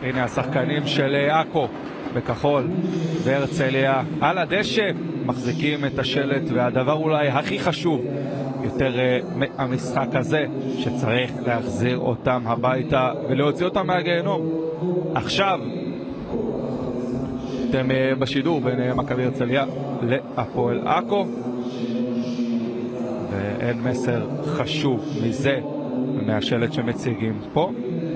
הנה השחקנים של עכו בכחול והרצליה על הדשא מחזיקים את השלט, והדבר אולי הכי חשוב יותר המשחק הזה שצריך להחזיר אותם הביתה ולהוציא אותם מהגיהנום. עכשיו אתם בשידור בין מכבי הרצליה להפועל עכו, ואין מסר חשוב מזה מהשלט שמציגים פה.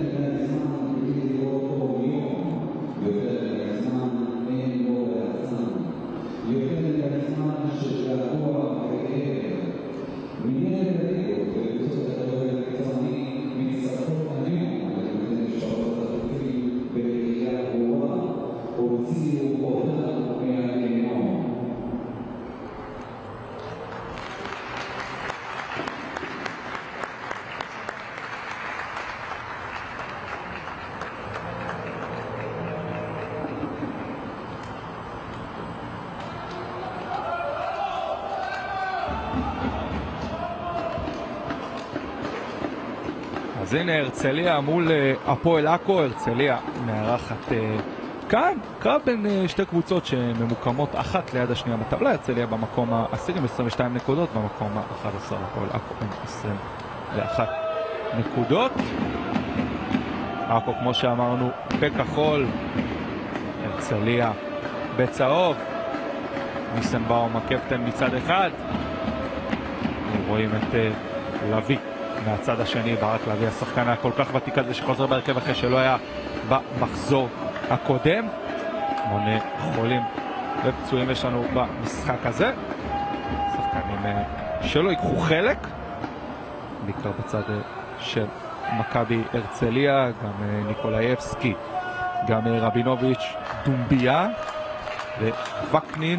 אז הנה הרצליה מול הפועל עכו. הרצליה מארחת כאן קרב בין שתי קבוצות שממוקמות אחת ליד השנייה בטבלה. הרצליה במקום ה-10 עם 22 נקודות, במקום ה-11 הפועל עכו עם 21 נקודות. עכו כמו שאמרנו בכחול, הרצליה בצהוב. ניסנבאום הקפטן מצד אחד, רואים את לוי מהצד השני. ברק לוי השחקן הכל כך ותיק הזה שחוזר בהרכב אחרי שלא היה במחזור הקודם. 8 חולים ופצועים יש לנו במשחק הזה. שחקנים שלא ייקחו חלק, בעיקר בצד של מכבי הרצליה, גם ניקולאייבסקי, גם רבינוביץ', דומביה ווקנין.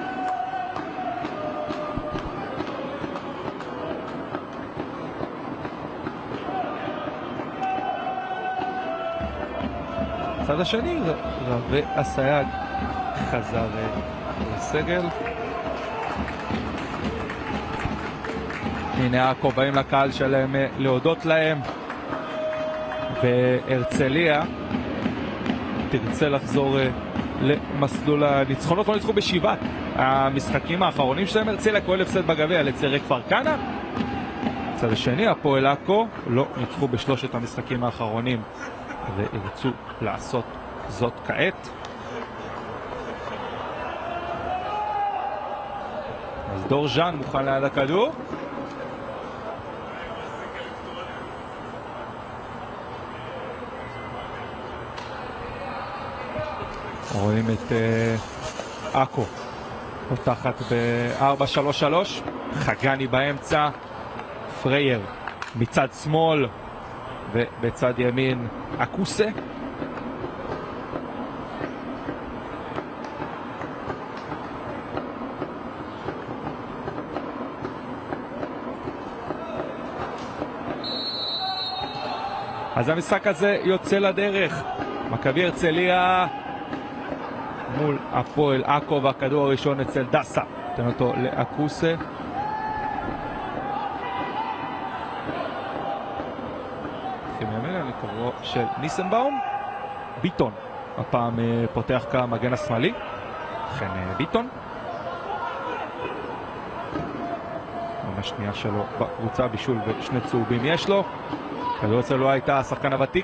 הצד השני, רבי אסייג חזר לסגל. הנה עכו באים לקהל שלהם להודות להם, והרצליה תרצה לחזור למסלול הניצחונות. לא ניצחו בשבעת המשחקים האחרונים שלהם. הרצליה כולל הפסד בגביע לצעירי כפר כנא. הצד השני, הפועל עכו, לא ניצחו בשלושת המשחקים האחרונים וירצו לעשות זאת כעת. אז דור ז'אן מוכן ליד הכדור. רואים את עכו פותחת ב-4-3-3, חגני באמצע, פרייר מצד שמאל ובצד ימין אקוסה. אז המשחק הזה יוצא לדרך. מכבי הרצליה מול הפועל עכו, והכדור הראשון אצל דסה, נותן אותו לאקוסה. לקרוא של ניסנבאום. ביטון הפעם פותח כמגן השמאלי, לכן ביטון עונה שנייה שלו בקבוצה, בישול ושני צהובים יש לו. כדור אצלו הייתה השחקן הוותיק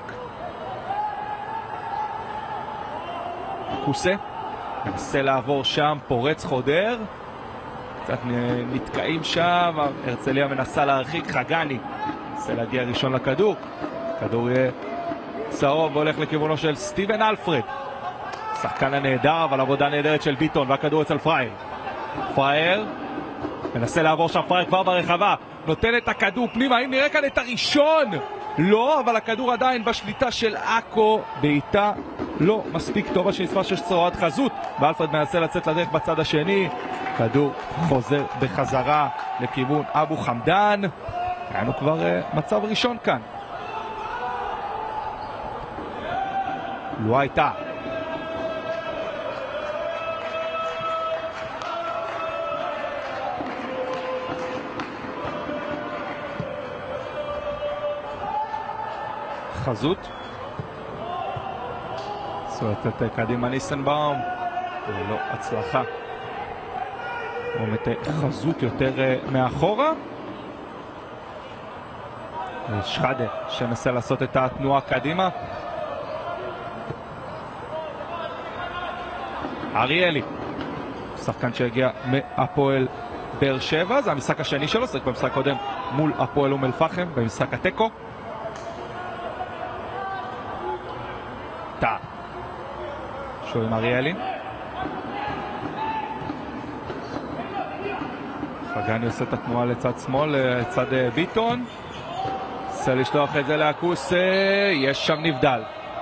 אקוסה, מנסה לעבור שם, פורץ חודר, קצת נתקעים שם. הרצליה מנסה להרחיק, חגני מנסה להגיע ראשון לכדור, כדור יהיה צהוב והולך לכיוונו של סטיבן אלפרד, שחקן הנהדר, אבל עבודה נהדרת של ביטון, והכדור אצל פרייר. פרייר מנסה לעבור שם, פרייר כבר ברחבה, נותן את הכדור פנימה. אם נראה כאן את הראשון, לא, אבל הכדור עדיין בשליטה של עכו, בעיטה לא מספיק טובה שנצפה שיש צהרת חזות, ואלפרד מנסה לצאת לדרך בצד השני. כדור חוזר בחזרה לכיוון אבו חמדן. היינו כבר מצב ראשון כאן. לא הייתה. חזות ניסו לצאת קדימה ניסנבאום, ולא הצלחה. באמת חזות יותר מאחורה. שחאדה שמנסה לעשות את התנועה קדימה. אריאלי, שחקן שהגיע מהפועל באר שבע, זה המשחק השני שלו, זה במשחק קודם מול הפועל אום אל פחם, במשחק התיקו. שוב עם אריאלי. חגני עושה את התנועה לצד שמאל, לצד ביטון. רוצה לשלוח את זה לאקוס, יש שם נבדל.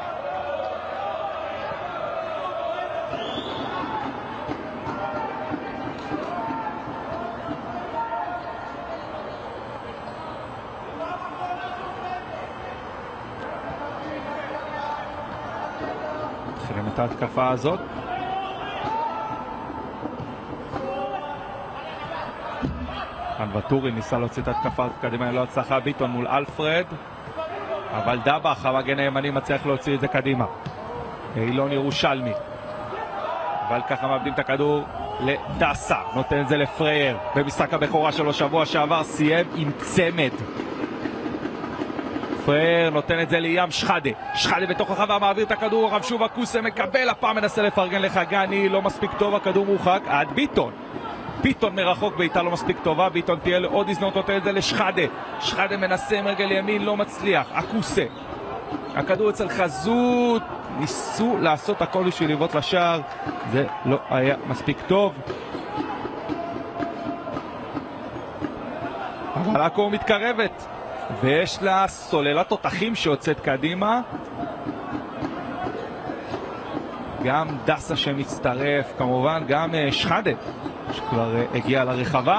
מתחילים את ההתקפה הזאת. ואטורי ניסה להוציא את התקפה קדימה, לא הצלחה. ביטון מול אלפרד, אבל דבח המגן הימני מצליח להוציא את זה קדימה. אילון ירושלמי, אבל ככה מאבדים את הכדור לדסה, נותן את זה לפרייר. במשחק הבכורה שלו שבוע שעבר סיים עם צמד. פרייר נותן את זה לים שחאדה, שחאדה בתוך החווה מעביר את הכדור, הרב שוב הקוסה מקבל, הפעם מנסה לפרגן לחגני, לא מספיק טוב, הכדור מורחק עד ביטון. ביטון מרחוק, בעיטה לא מספיק טובה, ביטון תהיה לעוד הזדמנות, נותן את זה לשחאדה, שחאדה מנסה עם רגל ימין, לא מצליח, הקוסה, הכדור אצל חזות, ניסו לעשות הכל בשביל לבעוט לשער, זה לא היה מספיק טוב, אבל עכו מתקרבת ויש לה סוללת תותחים שיוצאת קדימה, גם דסה שמצטרף, כמובן גם שחאדה שכבר הגיע לרחבה.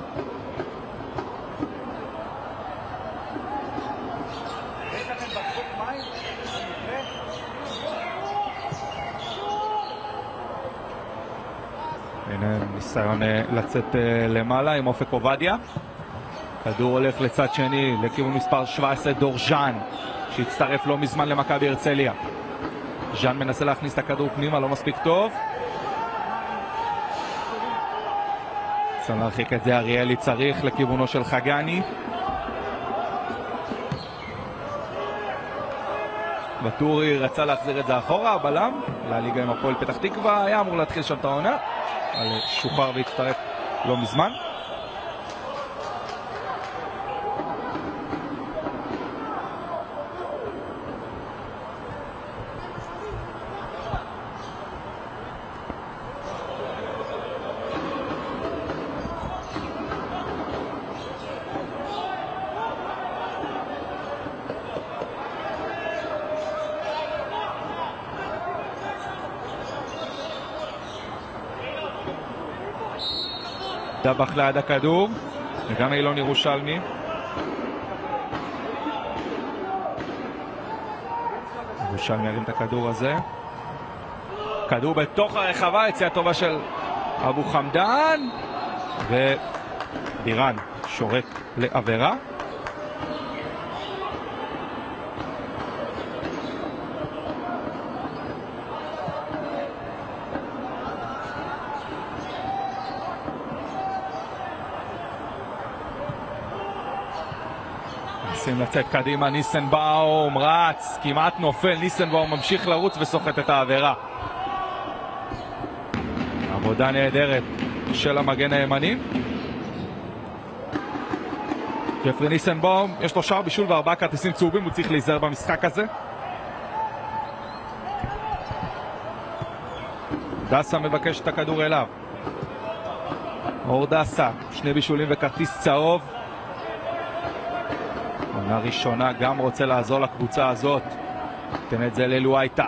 הנה ניסיון לצאת למעלה עם אופק עובדיה. כדור הולך לצד שני לכיוון מספר 17 דורז'אן שהצטרף לא מזמן למכבי הרצליה. ז'אן מנסה להכניס את הכדור פנימה, לא מספיק טוב. צריך להרחיק את זה, אריאלי צריך לכיוונו של חגני. ואטורי רצה להחזיר את זה אחורה, הבלם לליגה עם הפועל פתח תקווה, היה אמור להתחיל שם את העונה, אבל שוחרר והצטרף לא מזמן. דבח ליד הכדור, וגם אילון ירושלמי. ירושלמי ירים את הכדור הזה. כדור בתוך הרחבה, יציאה טובה של אבו חמדן, ובירן שורק לעבירה. ניסים לצאת קדימה, ניסנבאום רץ, כמעט נופל, ניסנבאום ממשיך לרוץ וסוחט את העבירה. עבודה נהדרת של המגן הימני. ג'פרי ניסנבאום, יש לו שער בישול ו4 כרטיסים צהובים, הוא צריך להיזהר במשחק הזה. דסה מבקש את הכדור אליו. אור דסה, 2 בישולים וכרטיס צהוב. עונה ראשונה, גם רוצה לעזור לקבוצה הזאת. תן את זה ללואייטה.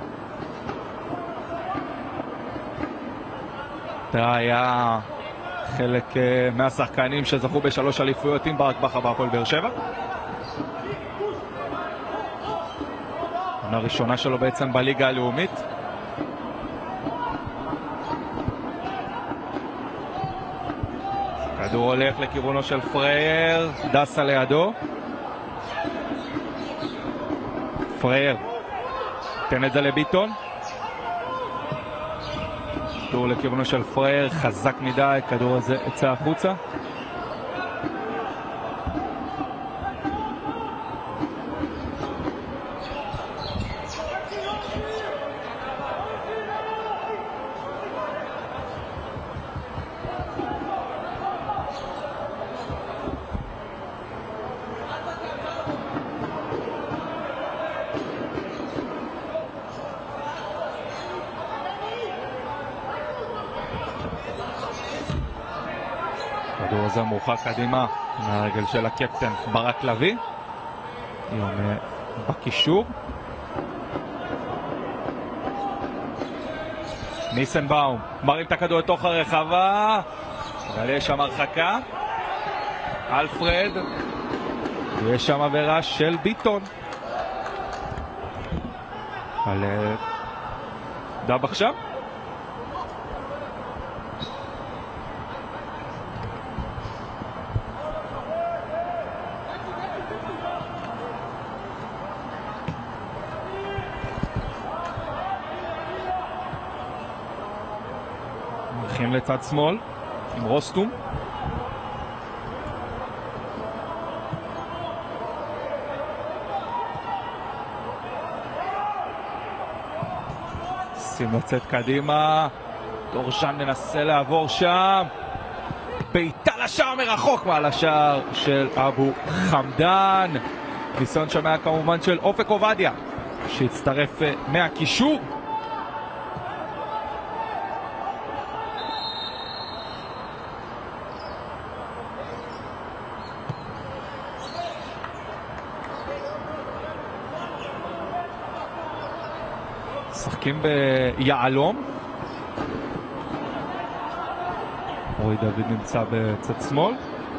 אתה היה חלק מהשחקנים שזכו ב3 אליפויות עם ברק בכר בהפועל באר שבע. עונה ראשונה שלו בעצם בליגה הלאומית. כדור הולך לכיוונו של פרייר, דסה לידו. פרייר, תן את זה לביטון, כדור לכיוונו של פרייר, חזק מדי, כדור הזה יצא החוצה. הכדור הזה מורחק קדימה מהרגל של הקפטן ברק לוי, יום בקישור. ניסנבאום מרים את הכדור לתוך הרחבה, אבל יש שם הרחקה. אלפרד, ויש שם עבירה של ביטון על דב עכשיו. הולכים לצד שמאל עם רוסטום. שים לצאת קדימה, דורשן מנסה לעבור שם, בעיטה לשער מרחוק מעל השער של אבו חמדן. ניסיון שמע כמובן של אופק עובדיה שהצטרף מהקישור. משחקים ביעלום. רועי דוד נמצא בצד שמאל.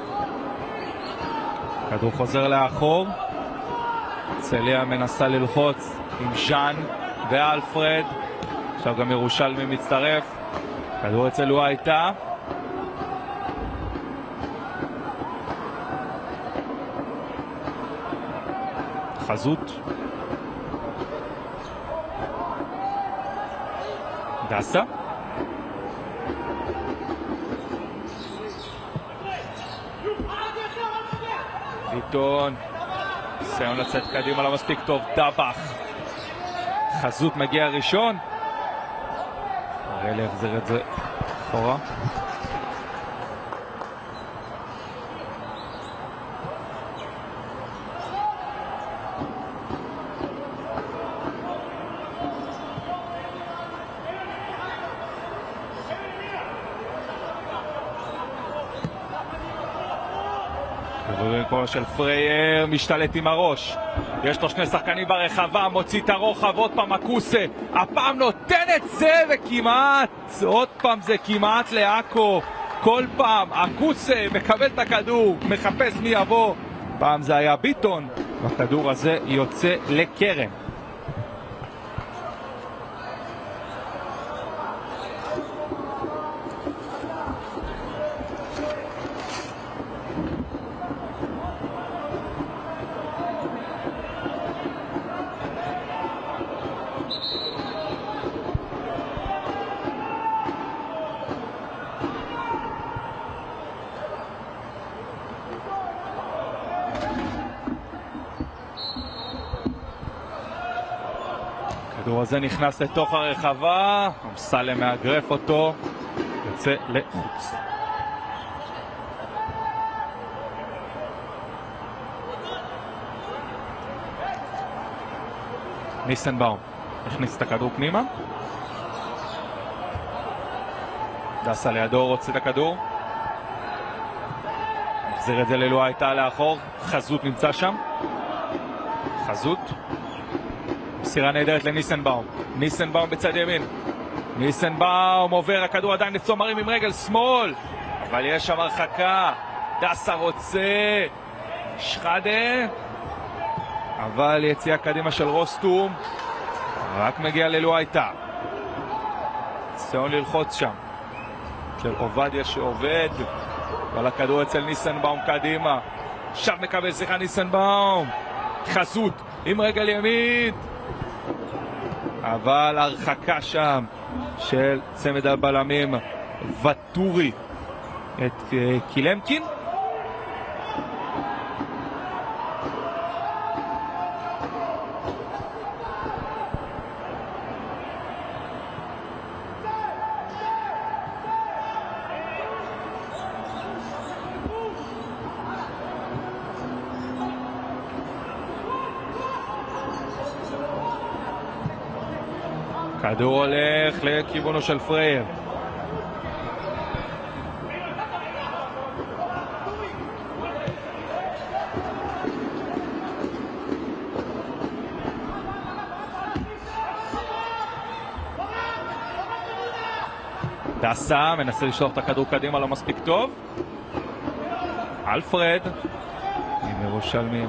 כדור חוזר לאחור. צליה מנסה ללחוץ עם ז'אן ואלפרד. עכשיו גם ירושלמי מצטרף. כדור אצל לואייטה. חזות. דסה. ביטון. ניסיון לצאת קדימה לא מספיק טוב. דבח. חזות מגיע ראשון. הראלי יחזיר את זה אחורה. כדור של פרייר, משתלט עם הראש. יש לו שני שחקנים ברחבה, מוציא את הרוחב, עוד פעם הקוסה, הפעם נותן את זה וכמעט, עוד פעם זה כמעט לאקו. כל פעם הקוסה מקבל את הכדור, מחפש מי יבוא. פעם זה היה ביטון, והכדור הזה יוצא לקרן. הכדור הזה נכנס לתוך הרחבה, אמסלם מאגרף אותו, יוצא לחוץ. ניסנבאום הכניס את הכדור פנימה. דסה לידו רוצה את הכדור. מחזיר את זה ללואייטה לאחור, חזות נמצא שם. חזות. מסירה נהדרת לניסנבאום. ניסנבאום בצד ימין. ניסנבאום עובר, הכדור עדיין לצומרים עם רגל שמאל. אבל יש שם הרחקה. דסה רוצה. שחדה. אבל יציאה קדימה של רוסטום. רק מגיע ללואייטה. ניסיון ללחוץ שם. של עובדיה שעובד. אבל הכדור אצל ניסנבאום קדימה. עכשיו מקבל שיחה ניסנבאום. חזות עם רגל ימין. אבל הרחקה שם של צמד הבלמים וטורי את קילמקין. כדור הולך לכיוונו של פרייר. דסה מנסה לשלוח את הכדור קדימה, לא מספיק טוב. אלפרד עם ירושלמי.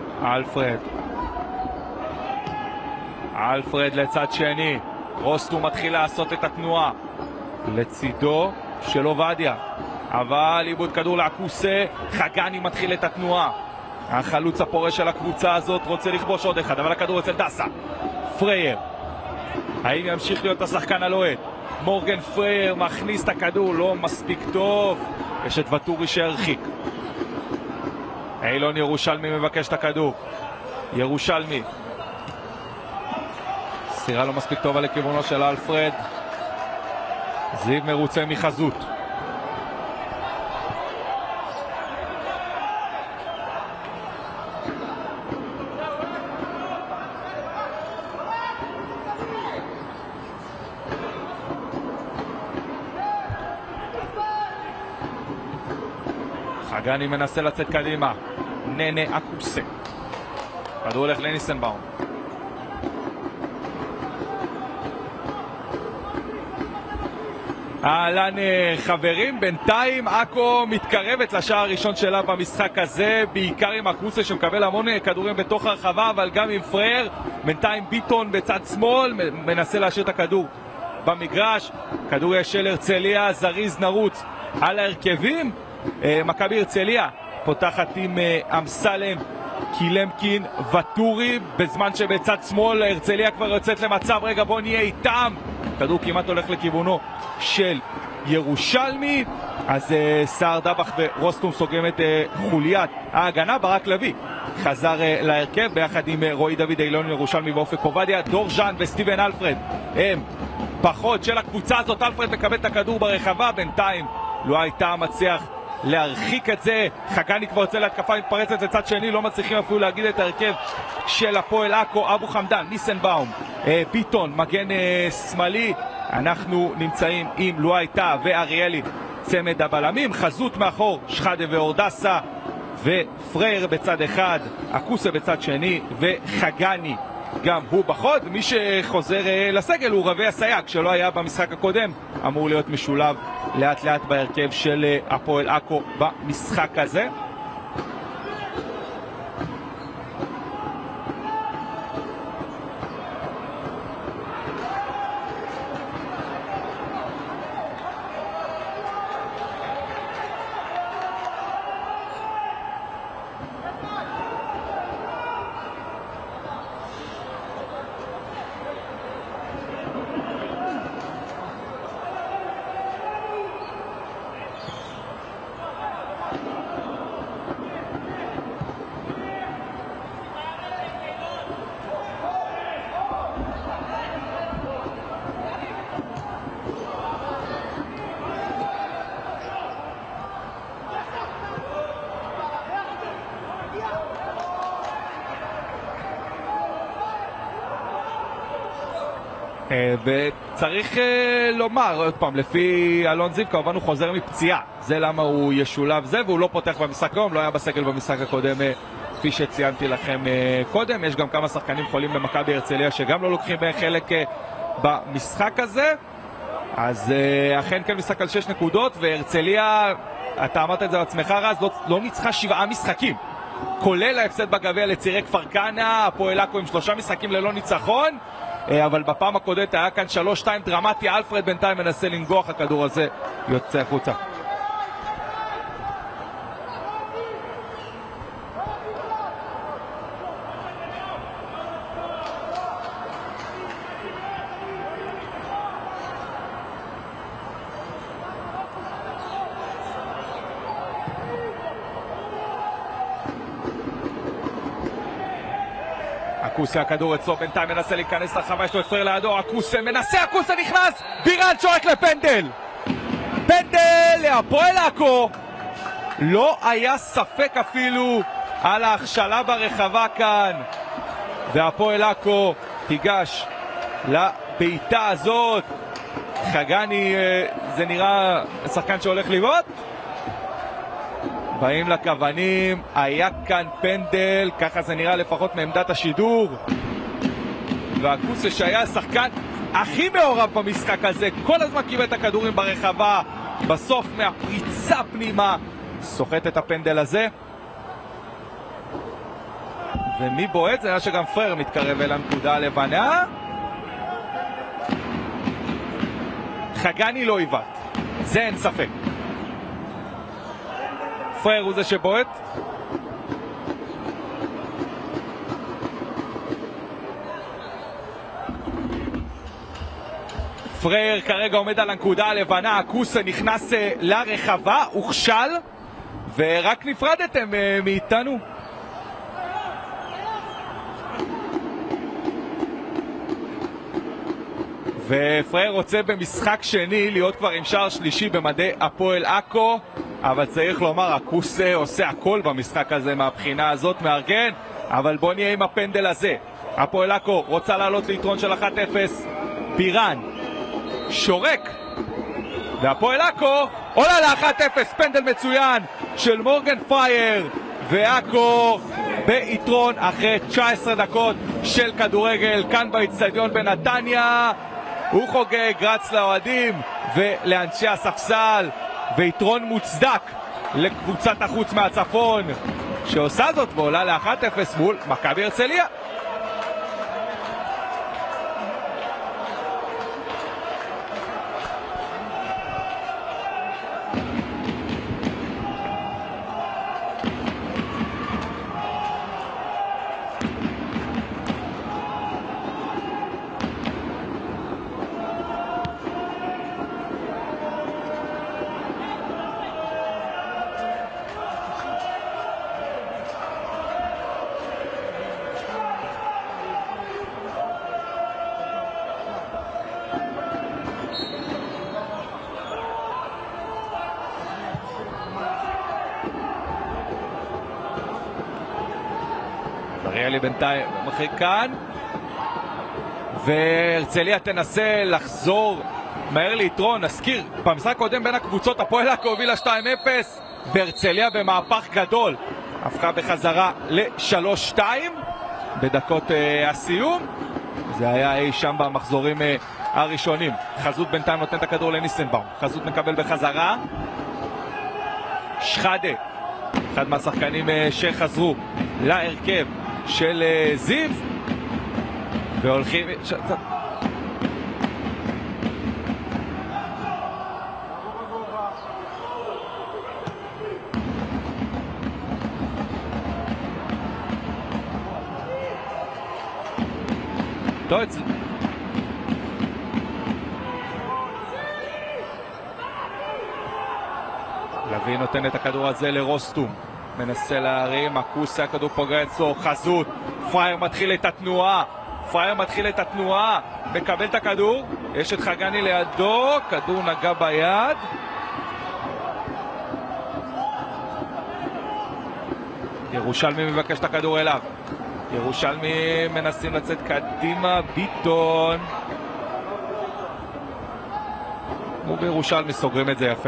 אלפרד לצד שני. רוסטום מתחיל לעשות את התנועה לצידו של עובדיה, אבל איבוד כדור לעקוסה. חגני מתחיל את התנועה. החלוץ הפורש של הקבוצה הזאת רוצה לכבוש עוד אחד, אבל הכדור אצל דסה. פרייר, האם ימשיך להיות השחקן הלוהט? מורגן פרייר מכניס את הכדור, לא מספיק טוב. יש את וטורי שהרחיק. אילון ירושלמי מבקש את הכדור. ירושלמי, סירה לא מספיק טובה לכיוונו של אלפרד. זיו מרוצה מחזות. חגני מנסה לצאת קדימה. ננה עקוסה. כדור הולך לניסנבאום. אהלן חברים, בינתיים אקו מתקרבת לשער הראשון שלה במשחק הזה, בעיקר עם עקוסה שמקבל המון כדורים בתוך הרחבה, אבל גם עם פרייר. בינתיים ביטון בצד שמאל מנסה להשאיר את הכדור במגרש. כדור של הרצליה, זריז נרוץ על ההרכבים. מכבי הרצליה פותחת עם אמסלם, קילמקין, וטורי, בזמן שבצד שמאל הרצליה כבר יוצאת למצב. רגע, בוא נהיה איתם. כדור כמעט הולך לכיוונו של ירושלמי. אז סער דבח ורוסטום סוגרים את חוליית ההגנה. ברק לוי חזר להרכב ביחד עם רועי דוד, אילון ירושלמי ואופק עובדיה. דור ז'אן וסטיבן אלפרד הם פחות של הקבוצה הזאת. אלפרד מקבל את הכדור ברחבה, בינתיים לא הייתה מצליח להרחיק את זה. חגני כבר יוצא להתקפה מתפרצת לצד שני, לא מצליחים אפילו להגיד את ההרכב של הפועל עכו. אבו חמדן, ניסנבאום, ביטון, מגן שמאלי. אנחנו נמצאים עם לואייטה ואריאלי צמד הבלמים. חזות מאחור, שחדה ואורדסה, ופרייר בצד אחד, עקוסה בצד שני, וחגני גם הוא בחוד. מי שחוזר לסגל הוא רבי הסייג, שלא היה במשחק הקודם, אמור להיות משולב לאט לאט בהרכב של הפועל עכו במשחק הזה. וצריך לומר עוד פעם, לפי אלון זיו כמובן הוא חוזר מפציעה, זה למה הוא ישולב זה, והוא לא פותח במשחק היום, לא היה בסגל במשחק הקודם כפי שציינתי לכם קודם. יש גם כמה שחקנים חולים במכבי הרצליה שגם לא לוקחים חלק במשחק הזה. אז אכן כן משחק על 6 נקודות, והרצליה, אתה אמרת את זה בעצמך רז, לא ניצחה 7 משחקים, כולל ההפסד בגביע לצירי כפר כנא. הפועל עכו עם 3 משחקים ללא ניצחון, אבל בפעם הקודמת היה כאן 3-2 דרמטי. אלפרד בינתיים מנסה לנגוח, הכדור הזה יוצא החוצה. אקוסה, הכדור אצלו, בינתיים מנסה להיכנס לחווה, יש לו את פרייר לידו, אקוסה מנסה, אקוסה נכנס, בירן שורק לפנדל! פנדל להפועל עכו! לא היה ספק אפילו על ההכשלה ברחבה כאן, והפועל עכו תיגש לבעיטה הזאת. חגני, זה נראה שחקן שהולך לבעוט. באים לכוונים, היה כאן פנדל, ככה זה נראה לפחות מעמדת השידור. והקוסה שהיה השחקן הכי מעורב במשחק הזה, כל הזמן קיבל את הכדורים ברחבה, בסוף מהפריצה פנימה סוחט את הפנדל הזה. ומי בועט? זה היה שגם פרייר מתקרב אל הנקודה הלבנה. חגני לא עיוות, זה אין ספק. פרייר הוא זה שבועט. פרייר כרגע עומד על הנקודה הלבנה, אקוסה נכנס לרחבה, הוכשל, ורק נפרדתם מאיתנו. ופרייר רוצה במשחק שני להיות כבר עם שער שלישי במדי הפועל עכו, אבל צריך לומר, אקוסה עושה הכל במשחק הזה מהבחינה הזאת, מארגן, אבל בוא נהיה עם הפנדל הזה. הפועל עכו רוצה לעלות ליתרון של 1-0, בירן שורק, והפועל עכו עולה ל-1-0, פנדל מצוין של מורגן פרייר, ועכו ביתרון אחרי 19 דקות של כדורגל כאן באצטדיון בנתניה. הוא חוגג, רץ לאוהדים ולאנשי הספסל, ויתרון מוצדק לקבוצת החוץ מהצפון שעושה זאת ועולה ל-1-0 מול מכבי הרצליה. אריאלי בינתיים מחריג כאן, והרצליה תנסה לחזור מהר ליתרון. נזכיר, במשחק קודם בין הקבוצות הפועל עכו הובילה 2-0, והרצליה במהפך גדול הפכה בחזרה ל-3-2 בדקות הסיום. זה היה אי שם במחזורים הראשונים. חזות בינתיים נותן את הכדור לניסנבאום, חזות מקבל בחזרה. שחדה, אחד מהשחקנים שחזרו להרכב של זיו, והולכים טוב אצל לוי נותן את הכדור הזה לרוסטום, מנסה להרים, אקוסה, הכדור פוגע אצלו, חזות, פרייר מתחיל את התנועה, מקבל את הכדור, יש את חגני לידו, כדור נגע ביד, ירושלמי מבקש את הכדור אליו, ירושלמי מנסים לצאת קדימה, ביטון, ובירושלמי סוגרים את זה יפה.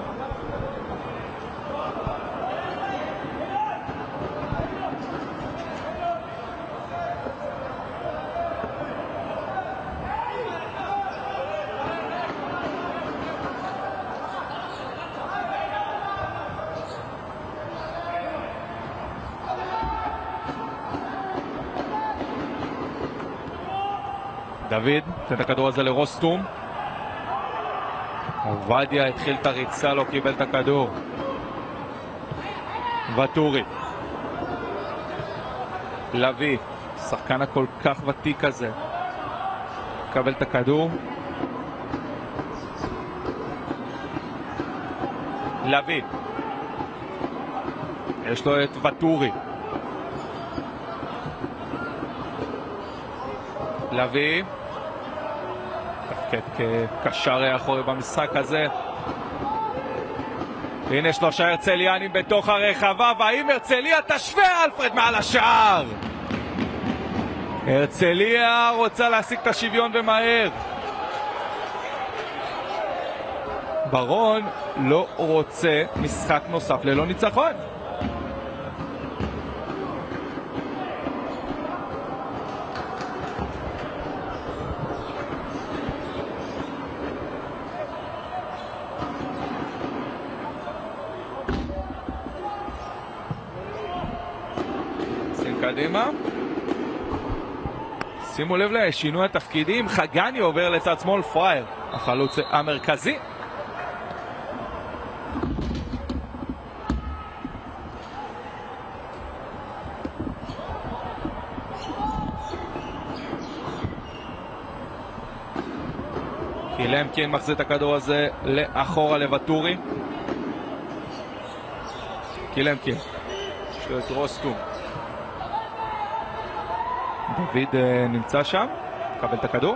דוד, תן את הכדור הזה לרוסטום. עובדיה התחיל את הריצה, לא קיבל את הכדור. וטורי. לוי, שחקן הכל כך ותיק הזה. קבל את הכדור. לוי. יש לו את וטורי. לוי תפקד כקשר אחורי במשחק הזה. הנה 3 הרצליאנים בתוך הרחבה, והאם הרצליה תשווה? אלפרד מעל השער. הרצליה רוצה להשיג את השוויון ומהר. ברון לא רוצה משחק נוסף ללא ניצחון. קדימה. שימו לב לשינוי התפקידים, חגני עובר לצד שמאל, פרייר החלוץ המרכזי. קילמקין מחזיר את הכדור הזה לאחורה לוואטורי. קילמקין, יש לו את רוסטום. דוד נמצא שם, קבל את הכדור.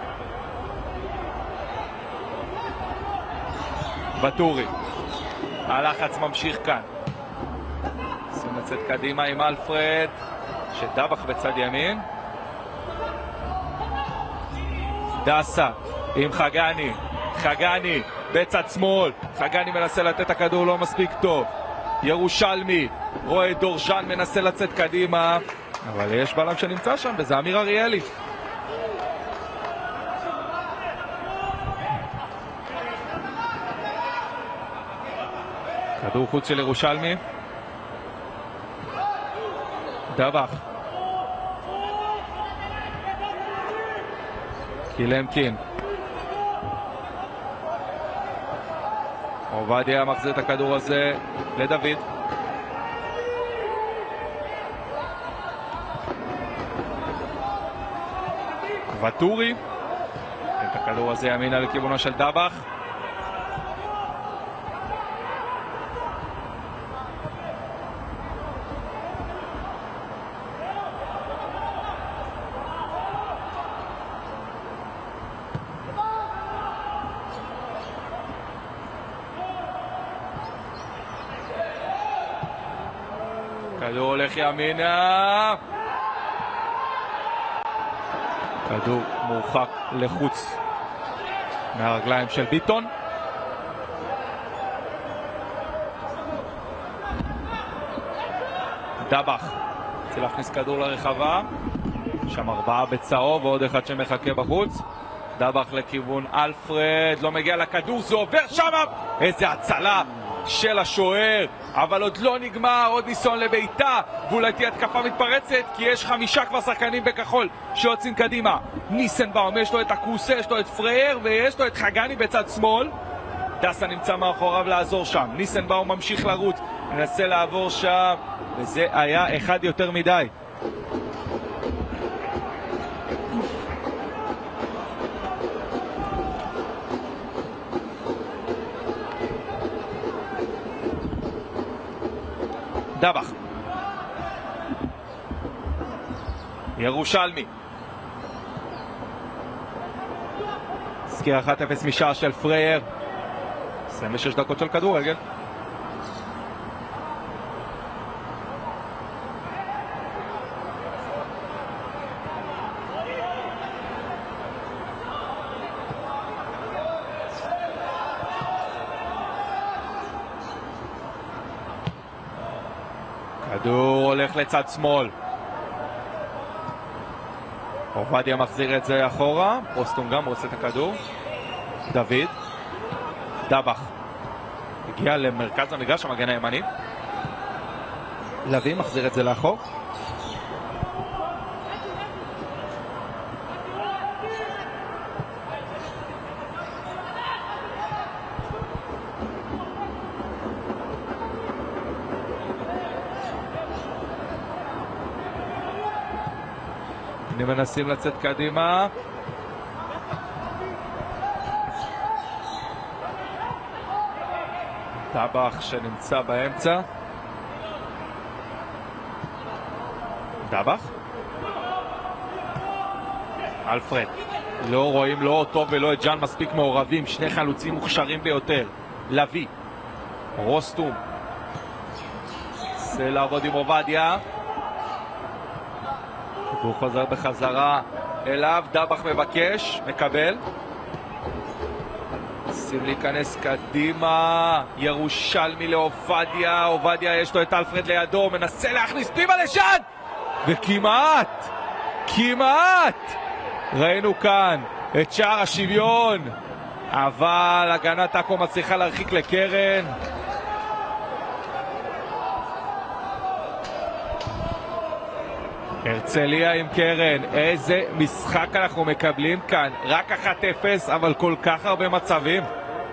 וואטורי, הלחץ ממשיך כאן. שים לצאת קדימה עם אלפרד, שדבח בצד ימין. דסה עם חגני, חגני בצד שמאל, חגני מנסה לתת את הכדור, לא מספיק טוב. ירושלמי רואה דורשן מנסה לצאת קדימה, אבל יש בלם שנמצא שם, וזה אמיר אריאלי. כדור חוץ של ירושלמי. דבח. קילמקין. עובדיה מחזיר את הכדור הזה לדוד. וואטורי. את הכדור הזה ימינה לכיוונו של דבח. כדור הולך ימינה. כדור מורחק לחוץ מהרגליים של ביטון. דבח רוצה להכניס כדור לרחבה, שם 4 בצהוב ועוד אחד שמחכה בחוץ. דבח לכיוון אלפרד, לא מגיע לכדור, זה עובר שם. איזה הצלה של השוער, אבל עוד לא נגמר, עוד ניסיון לביתה, ואולי תהיה התקפה מתפרצת, כי יש 5 כבר שחקנים בכחול שיוצאים קדימה. ניסנבאום, יש לו את הקוסה, יש לו את פרייר, ויש לו את חגני בצד שמאל. דסה נמצא מאחוריו לעזור שם. ניסנבאום ממשיך לרוץ, מנסה לעבור שם, וזה היה אחד יותר מדי. דבח. ירושלמי. סקיר 1-0 משער של פרייר. 26 דקות של כדורגל. כדור הולך לצד שמאל. עובדיה מחזיר את זה אחורה. פרוסטום גם רוצה את הכדור. דוד. דבח. הגיע למרכז המגרש, המגן הימני. לוי מחזיר את זה לאחור. מנסים לצאת קדימה. דבח שנמצא באמצע. דבח. אלפרד. לא רואים לא אותו ולא את ג'אן מספיק מעורבים, שני חלוצים מוכשרים ביותר. לוי, רוסטום, זה לעבוד עם עובדיה. כדור חוזר בחזרה אליו, דבח מבקש, מקבל. שים להיכנס קדימה, ירושלמי לעובדיה, עובדיה יש לו את אלפרד לידו, מנסה להכניס פנימה לשן! וכמעט, כמעט! ראינו כאן את שער השוויון, אבל הגנת עכו מצליחה להרחיק לקרן. הרצליה עם קרן, איזה משחק אנחנו מקבלים כאן, רק 1-0 אבל כל כך הרבה מצבים.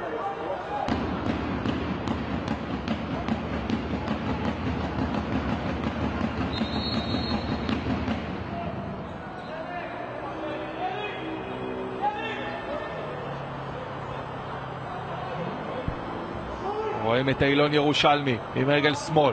רואים את אילון ירושלמי עם רגל שמאל.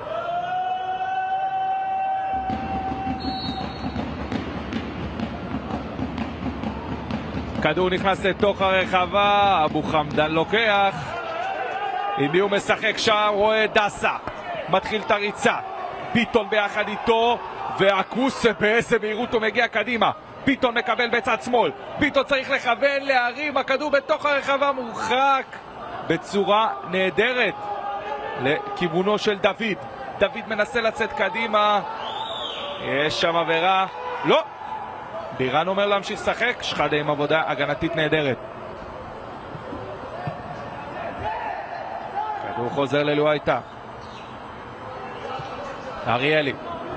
כדור נכנס לתוך הרחבה, אבו חמדן לוקח. עם מי הוא משחק שם? רואה דסה. מתחיל את הריצה. ביטון ביחד איתו, והקוס באיזה מהירות הוא מגיע קדימה. ביטון מקבל בצד שמאל. ביטון צריך לכוון, להרים, הכדור בתוך הרחבה מורחק. בצורה נהדרת לכיוונו של דוד. דוד מנסה לצאת קדימה. יש שם עבירה. לא! בירן אומר להמשיך לשחק. שחאדה עם עבודה הגנתית נהדרת. כדור חוזר ללואייטה. אריאלי.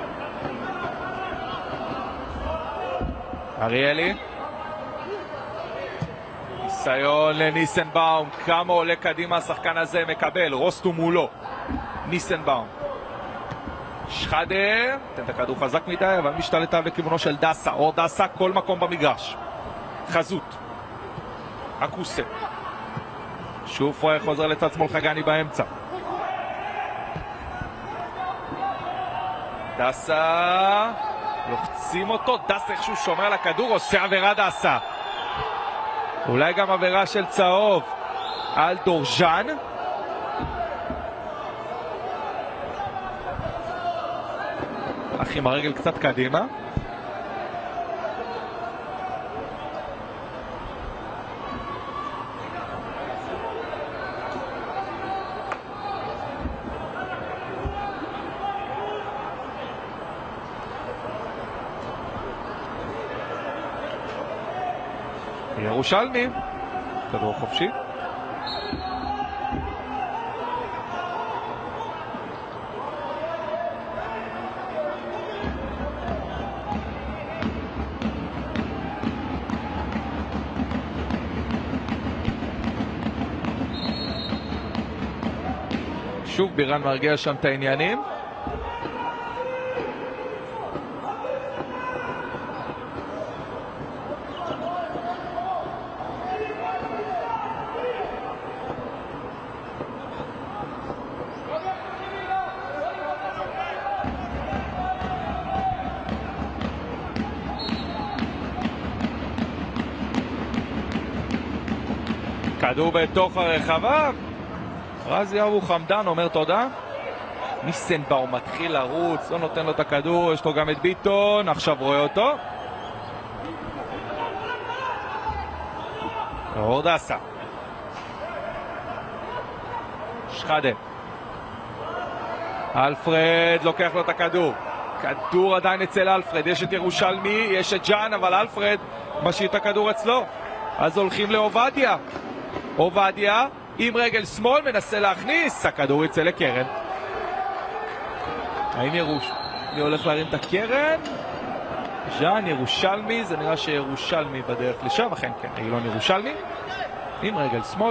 אריאלי. ניסיון לניסנבאום. כמה עולה קדימה השחקן הזה, מקבל. רוסטום מולו. ניסנבאום. שחאדה, תן את הכדור חזק מדי, אבל משתלט עליו לכיוונו של דסה. או דסה, כל מקום במגרש. חזות. אקוסה. שוב פרייך חוזר לצד שמאל, חגני באמצע. דסה. לוחצים אותו. דסה איכשהו שומר על הכדור, עושה עבירה דסה. אולי גם עבירה של צהוב על דורז'אן. אחי עם הרגל קצת קדימה. ירושלמי, כדור חופשי. שוב בירן מרגיע שם את העניינים. כדור בתוך הרחבה. רזי אבו חמדן אומר תודה. ניסנבאום מתחיל לרוץ, לא נותן לו את הכדור, יש לו גם את ביטון, עכשיו רואה אותו. אור דסה. שחאדה. אלפרד לוקח לו את הכדור. כדור עדיין אצל אלפרד, יש את ירושלמי, יש את ג'אן, אבל אלפרד משאיר את הכדור אצלו. אז הולכים לעובדיה. עובדיה עם רגל שמאל מנסה להכניס, הכדור יצא לקרן. האם מי הולך להרים את הקרן? ז'אן, ירושלמי, זה נראה שירושלמי בדרך לשם, אכן כן, אילון ירושלמי עם רגל שמאל.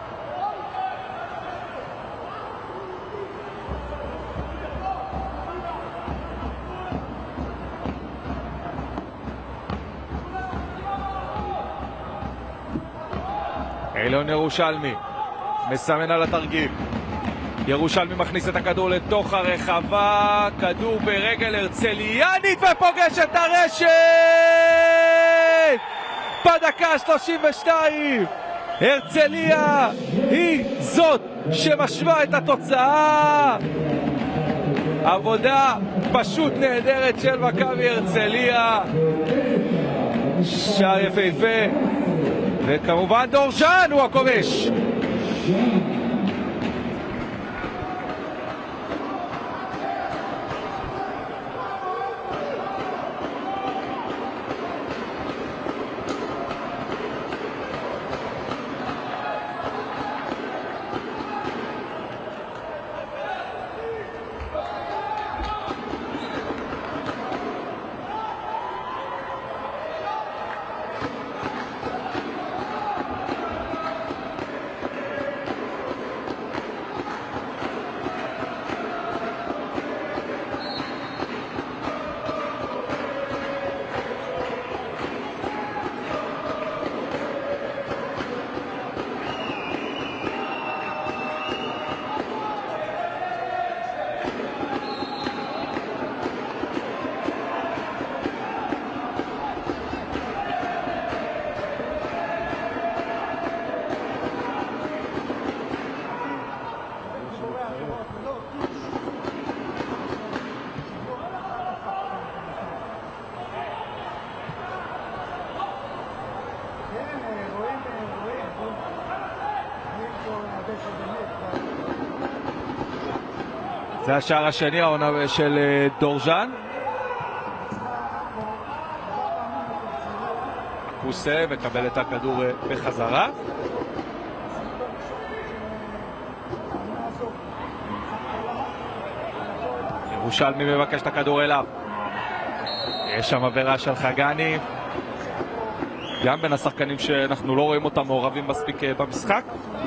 אילון ירושלמי מסמן על התרגיל. ירושלמי מכניס את הכדור לתוך הרחבה, כדור ברגל הרצליאנית ופוגש את הרשת! בדקה 32. הרצליה היא זאת שמשווה את התוצאה. עבודה פשוט נהדרת של מכבי הרצליה. שער יפהפה, וכמובן דורז'אן הוא הכובש. זה השער השני העונה של דורז'אן. קוסה מקבל את הכדור בחזרה. ירושלמי מבקש את הכדור אליו. יש שם עבירה של חגני, גם בין השחקנים שאנחנו לא רואים אותם מעורבים מספיק במשחק.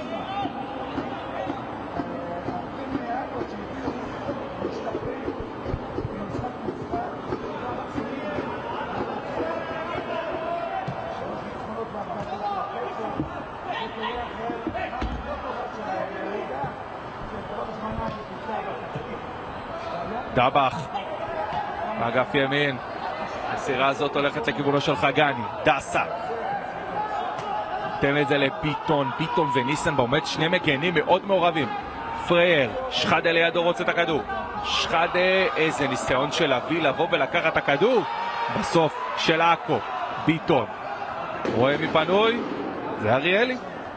דבח באגף ימין, הסירה הזאת הולכת לכיוונו של חגני. דסה נותן את זה לביטון, ביטון וניסן בעומד, שני מגנים מאוד מעורבים. פרייר, שחדה לידו רוצה את הכדור. שחדה, איזה ניסיון של אבי לבוא ולקחת את הכדור, בסוף של אקו. ביטון רואה מפנוי, זה אריאלי.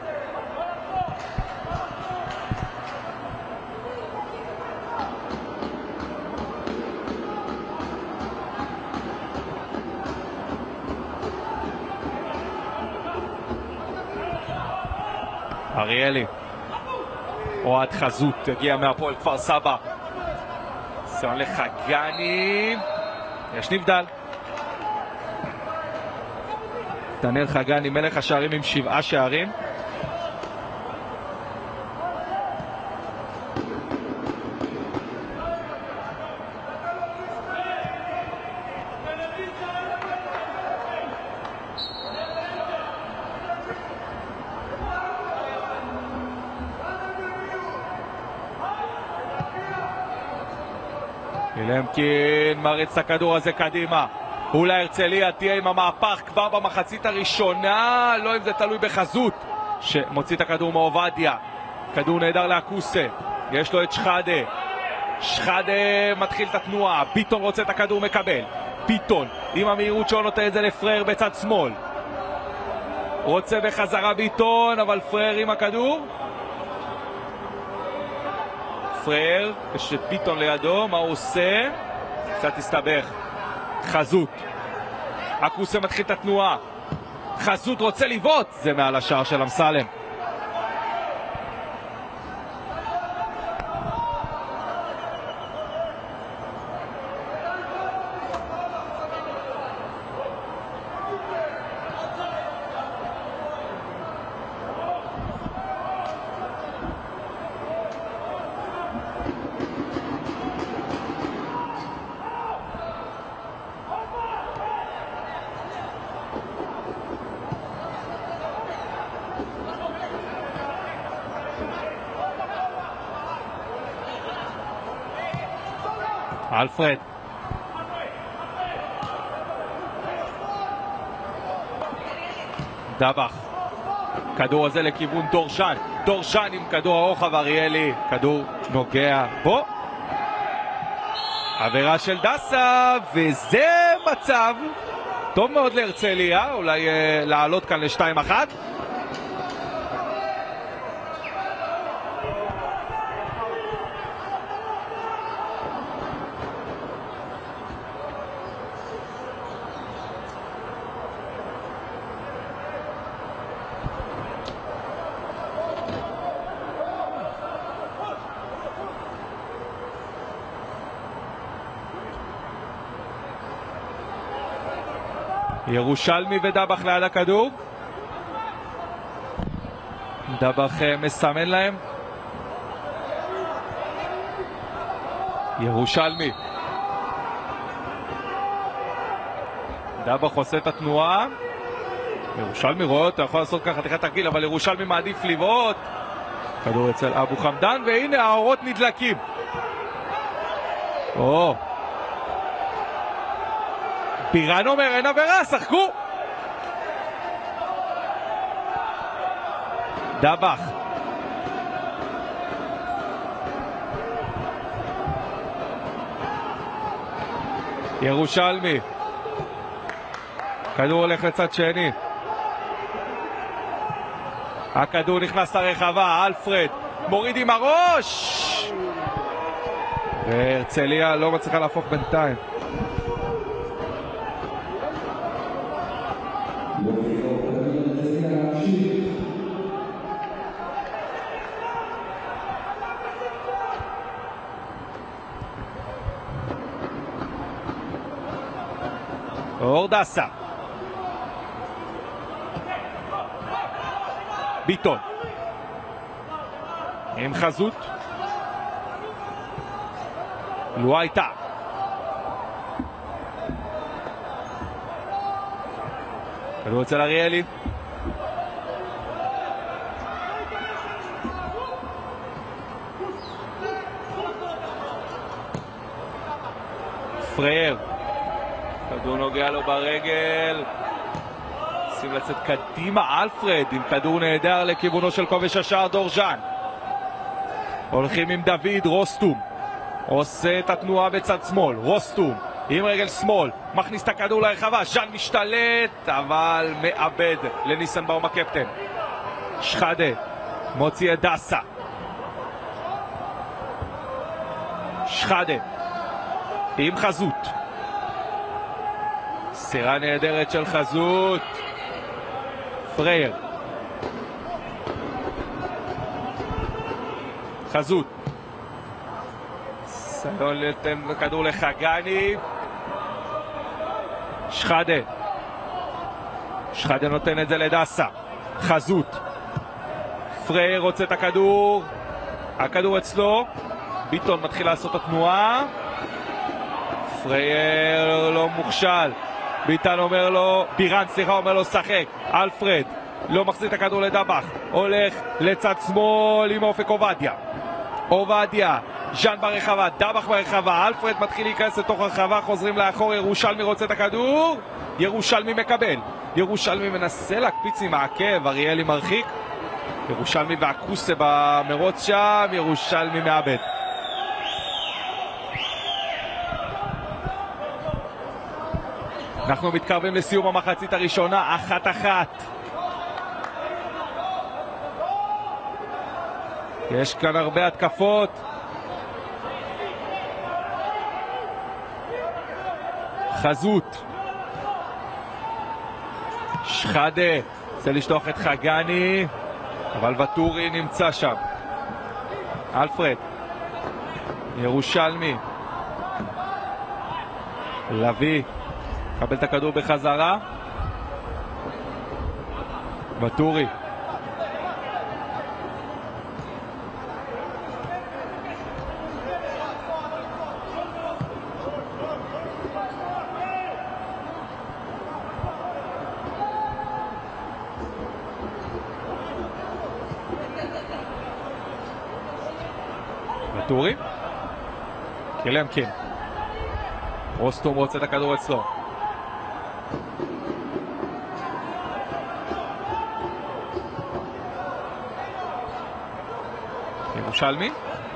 אריאלי, אוהד חזות הגיע מהפועל כפר סבא, ניסיון לחגני, יש נבדל. דניאל חגני מלך השערים עם 7 שערים. למקין מריץ את הכדור הזה קדימה. אולי הרצליה תהיה עם המהפך כבר במחצית הראשונה, לא אם זה תלוי בחזות שמוציא את הכדור מעובדיה. כדור נהדר לאקוסה, יש לו את שחדה. שחדה מתחיל את התנועה, ביטון רוצה את הכדור, מקבל. ביטון עם המהירות שלו נותן את זה לפרייר בצד שמאל. רוצה בחזרה ביטון, אבל פרייר עם הכדור. פרייר, יש את ביטון לידו, מה הוא עושה? קצת הסתבך. חזות. אקוסה מתחיל את התנועה. חזות רוצה לבעוט, זה מעל השער של אמסלם. אלפרד דבח. כדור הזה לכיוון דורשן. דורשן עם כדור הרוחב, אריאלי. כדור נוגע בו. עבירה של דסה, וזה מצב טוב מאוד להרצליה. אולי לעלות כאן ל-2-1. ירושלמי ודבח ליד הכדור. דבח מסמן להם. ירושלמי. דבח עושה את התנועה. ירושלמי רואה אותו, יכול לעשות ככה חתיכת תרגיל, אבל ירושלמי מעדיף לבעוט. כדור אצל אבו חמדן, והנה האורות נדלקים. בירן אומר אין עבירה, שחקו. דבח. ירושלמי. כדור הולך לצד שני. הכדור נכנס לרחבה, אלפרד מוריד עם הראש. והרצליה לא מצליחה להפוך בינתיים. אור דסה. ביטון. עם חזות. לא הייתה. כדור אצל אריאלי. פרייר. כדור נוגע לו ברגל. שים לצאת קדימה אלפרד עם כדור נהדר לכיוונו של כובש השער דורז'אן. הולכים עם דוד. רוסטום עושה את התנועה בצד שמאל. רוסטום עם רגל שמאל מכניס את הכדור לרחבה. ז'אן משתלט אבל מאבד לניסנבאום הקפטן. שחדה מוציא את דסה. שחדה עם חזות. סירה נהדרת של חזות. פרייר. חזות. סלון לתן כדור לחגני. שחדה. שחדה נותן את זה לדסה. חזות. פרייר רוצה את הכדור. הכדור אצלו. ביטון מתחיל לעשות את התנועה. פרייר לא מוכשל. ביטן אומר לו, בירן אומר לו שחק. אלפרד לא מחזיר את הכדור לדבח. הולך לצד שמאל עם אופק עובדיה. עובדיה. ז'אן ברחבה, דבח ברחבה. אלפרד מתחיל להיכנס לתוך הרחבה. חוזרים לאחור. ירושלמי רוצה את הכדור. ירושלמי מקבל. ירושלמי מנסה להקפיץ עם העקב. אריאלי מרחיק. ירושלמי והקוסה במרוץ שם. ירושלמי מאבד. אנחנו מתקרבים לסיום המחצית הראשונה. 1-1. יש כאן הרבה התקפות. חזות. שחדה רוצה לשלוח את חגני, אבל וטורי נמצא שם. אלפרד. ירושלמי. לוי. קבל את הכדור בחזרה. וטורי. וטורי. קלמקין. רוסטום רוצה את הכדור אצלו. ירושלמי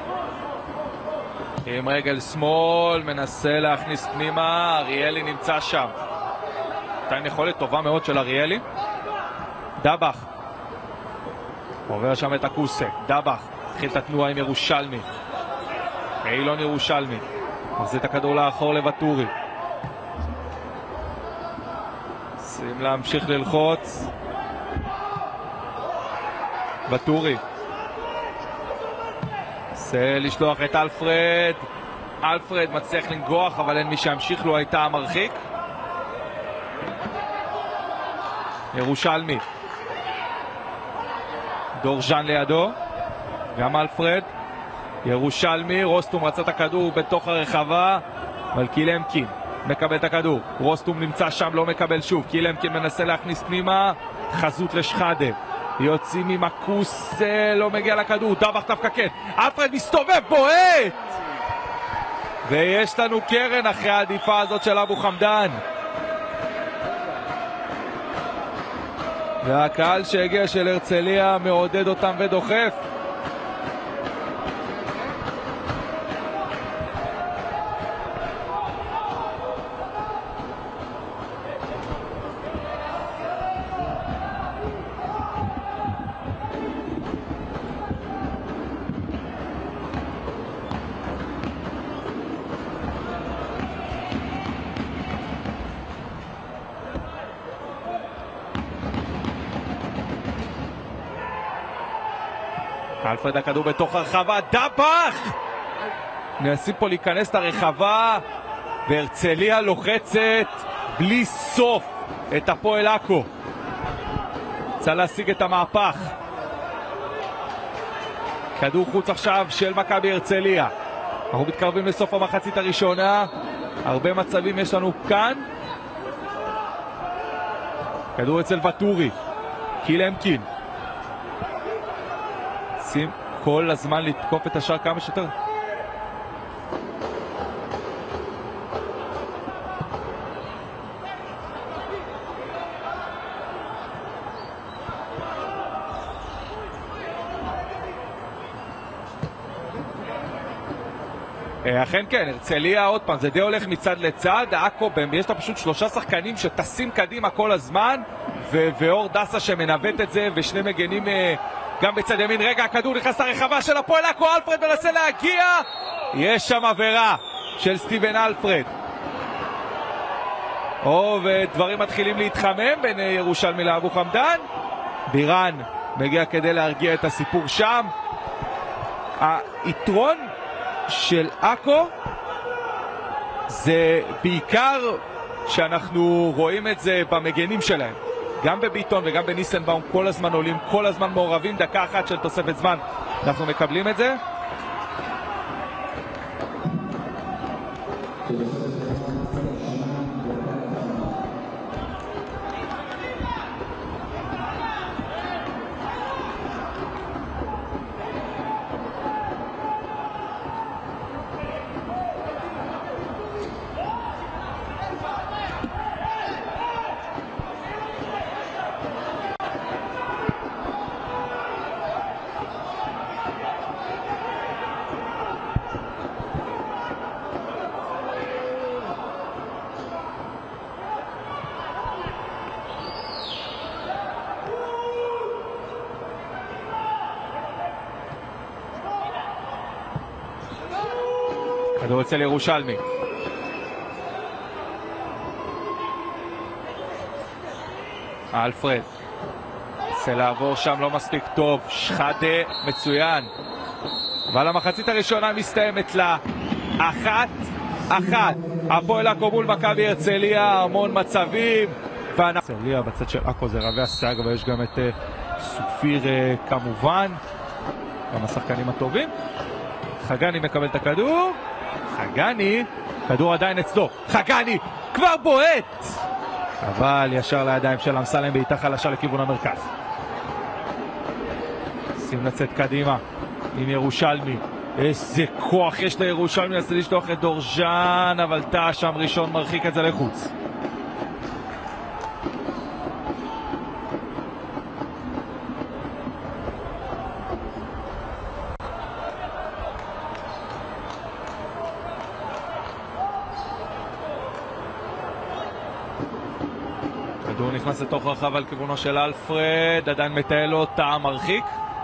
עם רגל שמאל, מנסה להכניס פנימה, אריאלי נמצא שם. נתן יכולת טובה מאוד של אריאלי. דבח עובר שם את הקוסה, דבח התחיל את התנועה עם ירושלמי, אילון ירושלמי מחזיר את הכדור לאחור לבטורי, שים להמשיך ללחוץ, בטורי עושה לשלוח את אלפרד, אלפרד מצליח לנגוח אבל אין מי שהמשיך לו, הייתה המרחיק. ירושלמי, דורז'אן לידו, גם אלפרד, ירושלמי, רוסטום רצה את הכדור בתוך הרחבה, אבל קילמקין מקבל את הכדור, רוסטום נמצא שם, לא מקבל שוב, קילמקין מנסה להכניס פנימה, חזות לשחדה, יוצאים עם הקוס, לא מגיע לכדור, דבח דווקא כן, אלפרד מסתובב, בועט! ויש לנו קרן אחרי העדיפה הזאת של אבו חמדן. והקהל שהגיע של הרצליה מעודד אותם ודוחף. אלפרד הכדור בתוך הרחבה, דבח! מנסים פה להיכנס לרחבה, והרצליה לוחצת בלי סוף את הפועל עכו. צריך להשיג את המהפך. כדור חוץ עכשיו של מכבי הרצליה. אנחנו מתקרבים לסוף המחצית הראשונה. הרבה מצבים יש לנו כאן. כדור אצל וטורי. קילמקין. שים כל הזמן לתקוף את השאר כמה שיותר. אכן כן, הרצליה עוד פעם, זה די הולך מצד לצד, עכו, יש לה פשוט 3 שחקנים שטסים קדימה כל הזמן, ואור דסה שמנווט את זה, ושני מגנים גם בצד ימין. רגע, הכדור נכנס לרחבה של הפועל עכו, אלפרד מנסה להגיע, יש שם עבירה של סטיבן אלפרד. ודברים מתחילים להתחמם בין ירושלמי לאבו חמדן. בירן מגיע כדי להרגיע את הסיפור שם. היתרון של עכו זה בעיקר שאנחנו רואים את זה במגנים שלהם, גם בביטון וגם בניסנבאום, כל הזמן עולים, כל הזמן מעורבים. דקה אחת של תוספת זמן אנחנו מקבלים את זה. כדור אצל ירושלמי. אלפרד רוצה לעבור שם, לא מספיק טוב. שחדה מצוין, אבל המחצית הראשונה מסתיימת לה 1-1. הפועל עכו מול מכבי הרצליה, המון מצבים. הרצליה בצד של עכו זה רבי הסייג, אבל יש גם את סופיר כמובן, גם השחקנים הטובים. חגני מקבל את הכדור, חגני, כדור עדיין אצלו, חגני כבר בועט, אבל ישר לידיים של אמסלם, בעיטה חלשה לכיוון המרכז. שים לצאת קדימה עם ירושלמי, איזה כוח יש לירושלמי, נסה לשלוח את דורז'אן, אבל תא שם ראשון מרחיק את זה לחוץ. כדור נכנס לתוך הרחב על כיוונו של אלפרד, עדיין מטייל אותה, מרחיק.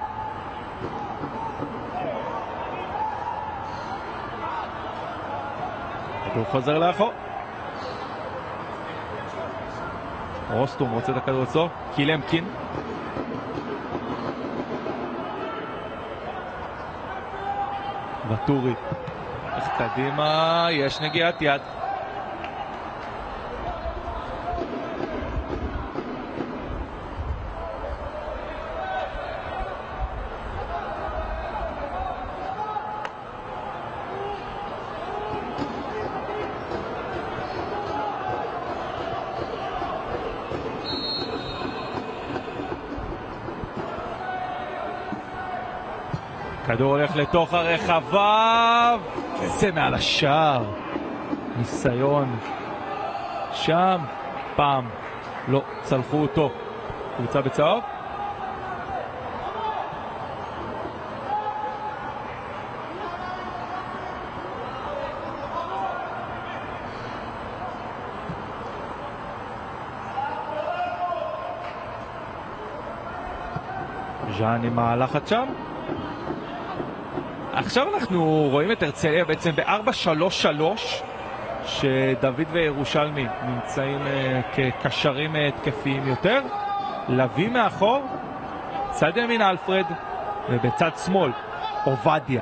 כדור חוזר לאחור. רוסטום רוצה את הכדור אצלו, קילמקין. וטורי. איך קדימה, יש נגיעת יד. כדור הולך לתוך הרחבה, וזה מעל השער. ניסיון שם, פעם לא צלחו אותו. קבוצה בצהוב. ז'אן עם הלחץ שם. עכשיו אנחנו רואים את הרצליה בעצם ב-4-3-3, שדוד וירושלמי נמצאים כקשרים תקפיים יותר. לוי מאחור, צד ימין אלפרד, ובצד שמאל עובדיה.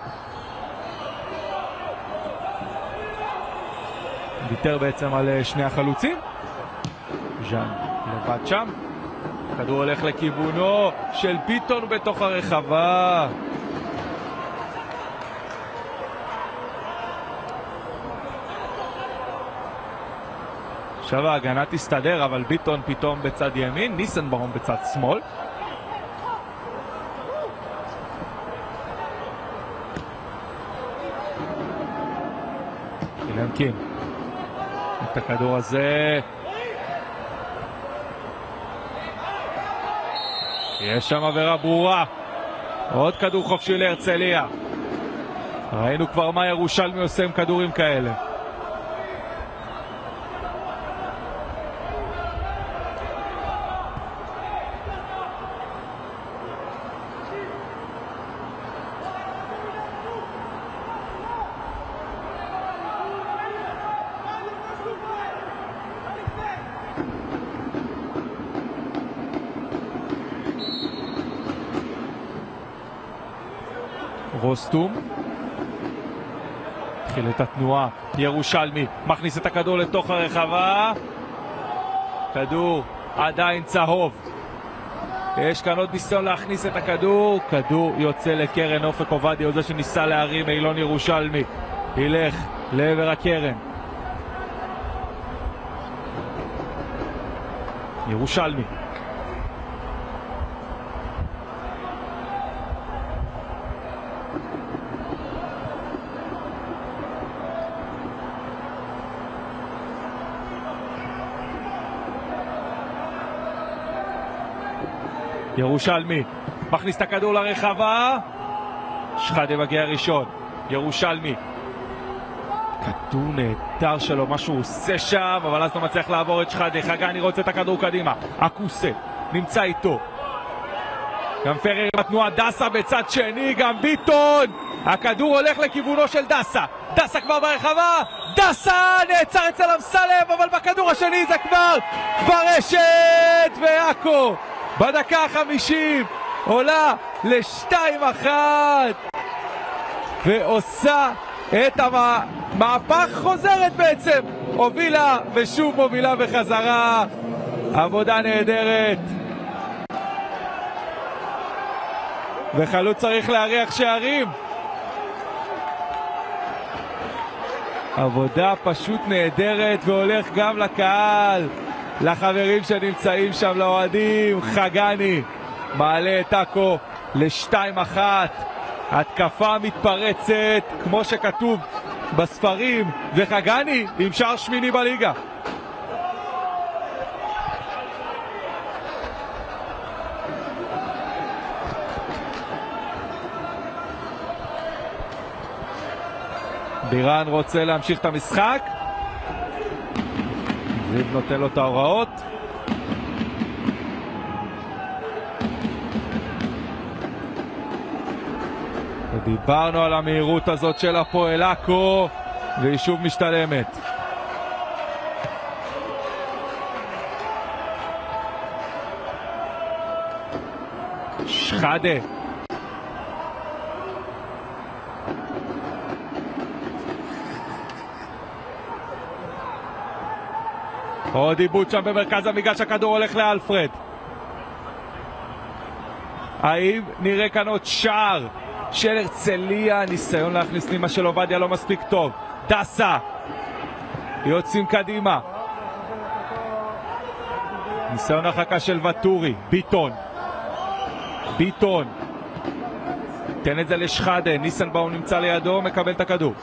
ויתר בעצם על שני החלוצים. ז'אן לבד שם. כדור הולך לכיוונו של ביטון בתוך הרחבה. עכשיו ההגנה תסתדר, אבל ביטון פתאום בצד ימין, ניסנברום בצד שמאל. קילמקין את הכדור הזה, יש שם עבירה ברורה. עוד כדור חופשי להרצליה. ראינו כבר מה ירושלמי עושה עם כדורים כאלה. רוסטום התחיל את התנועה, ירושלמי מכניס את הכדור לתוך הרחבה, כדור עדיין צהוב. יש כאן עוד ניסיון להכניס את הכדור, כדור יוצא לקרן. אופק עובדיה הוא זה שניסה להרים, אילון ירושלמי ילך לעבר הקרן. ירושלמי ירושלמי מכניס את הכדור לרחבה, שחאדה מגיע ראשון. ירושלמי, כדור נהדר שלו, מה שהוא עושה שם, אבל אז לא מצליח לעבור את שחאדה. חגני רוצה את הכדור קדימה, אקוסה נמצא איתו, גם פרר בתנועה, דסה בצד שני, גם ביטון. הכדור הולך לכיוונו של דסה, דסה כבר ברחבה, דסה נעצר אצל אמסלם, אבל בכדור השני זה כבר ברשת, ועכו בדקה 50 עולה ל2-1 ועושה את המהפך, חוזרת בעצם, הובילה ושוב מובילה בחזרה. עבודה נהדרת, וחלוץ צריך להריח שערים. עבודה פשוט נהדרת, והולך גם לקהל, לחברים שנמצאים שם, לאוהדים. חגני מעלה את עכו ל2-1. התקפה מתפרצת כמו שכתוב בספרים, וחגני עם שער שמיני בליגה. בירן רוצה להמשיך את המשחק, זיו נותן לו את ההוראות. ודיברנו על המהירות הזאת של הפועל עכו, והיא שוב משתלמת. שחאדה. עוד עיבוד שם במרכז המגרש, הכדור הולך לאלפרד. האם נראה כאן עוד שער של הרצליה? ניסיון להכניס נימה של עובדיה לא מספיק טוב. דסה יוצאים קדימה, ניסיון הרחקה של וטורי. ביטון תן את זה לשחאדה, ניסנבאום נמצא לידו, מקבל את הכדור.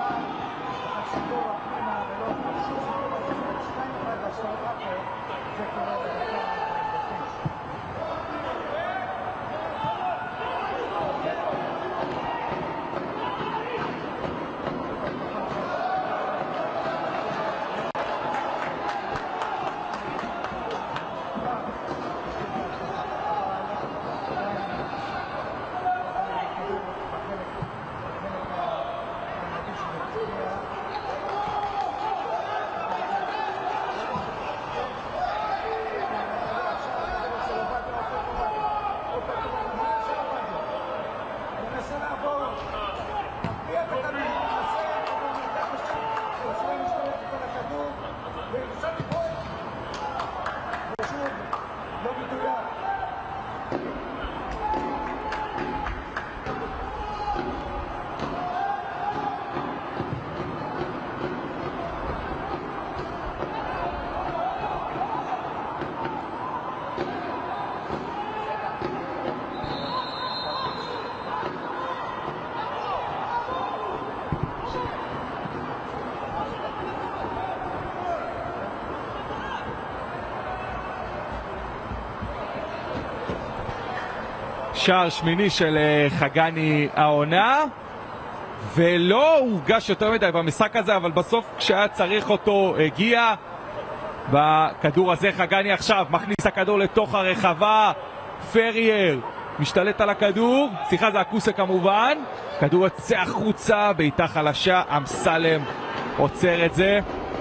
שער שמיני של חגני העונה, ולא הורגש יותר מדי במשחק הזה, אבל בסוף כשהיה צריך אותו הגיע. בכדור הזה חגני עכשיו מכניס את הכדור לתוך הרחבה, פרייר משתלט על הכדור, סליחה זה אקוסה כמובן, כדור יוצא החוצה, בעיטה חלשה, אמסלם עוצר את זה.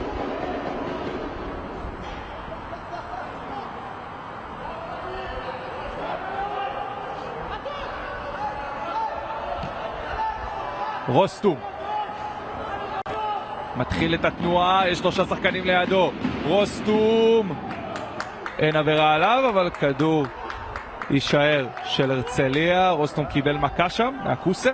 רוסטום מתחיל את התנועה, יש 3 שחקנים לידו. רוסטום, אין עבירה עליו, אבל כדור יישאר של הרצליה. רוסטום קיבל מכה שם מהקוסה.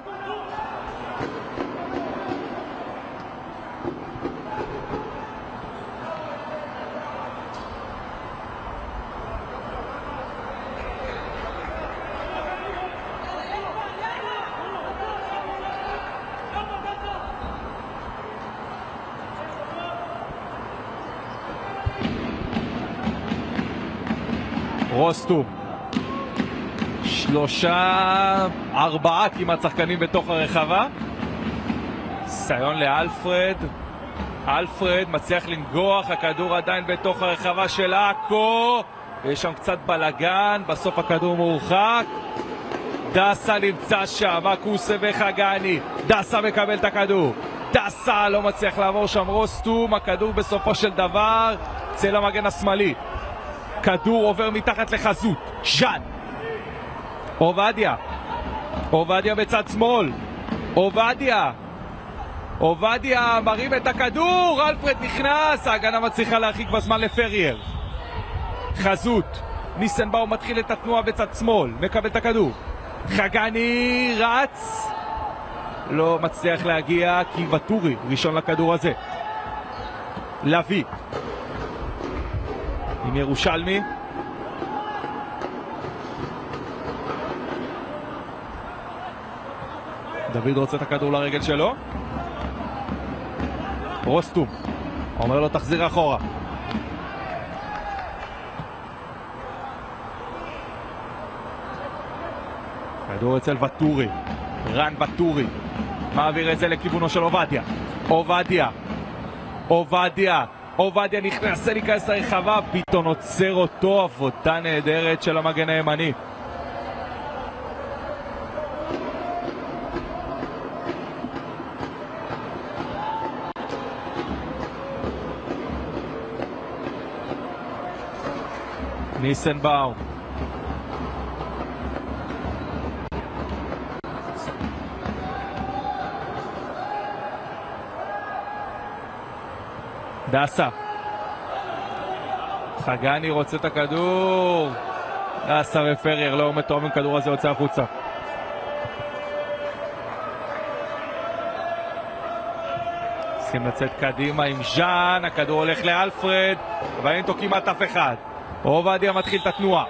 רוסטום 3-4 כמעט שחקנים בתוך הרחבה. ניסיון לאלפרד, אלפרד מצליח לנגוח, הכדור עדיין בתוך הרחבה של עכו, ויש שם קצת בלגן, בסוף הכדור מורחק. דסה נמצא שם, אקוסה וחגני. דסה מקבל את הכדור, דסה לא מצליח לעבור שם. רוסטום, הכדור בסופו של דבר צל המגן השמאלי, כדור עובר מתחת לחזות. ז'אן, עובדיה בצד שמאל, עובדיה מרים את הכדור, אלפרד נכנס, ההגנה מצליחה להרחיק בזמן לפרייר. חזות, ניסנבאום מתחיל את התנועה בצד שמאל, מקבל את הכדור. חגני רץ, לא מצליח להגיע כי וטורי ראשון לכדור הזה. לוי עם ירושלמי, דוד רוצה את הכדור לרגל שלו. רוסטום אומר לו תחזיר אחורה. כדור אצל וטורי, רן וטורי מעביר את זה לכיוונו של עובדיה נכנס להיכנס לרחבה, ביטון עוצר אותו, עבודה נהדרת של המגן הימני. ניסנבאום. דסה. חגני רוצה את הכדור. דסה ופרייר לא מתואמים, כדור הזה יוצא החוצה. צריכים לצאת קדימה עם ז'אן, הכדור הולך לאלפרד, אבל אין אותו כמעט אף אחד. עובדיה מתחיל את התנועה.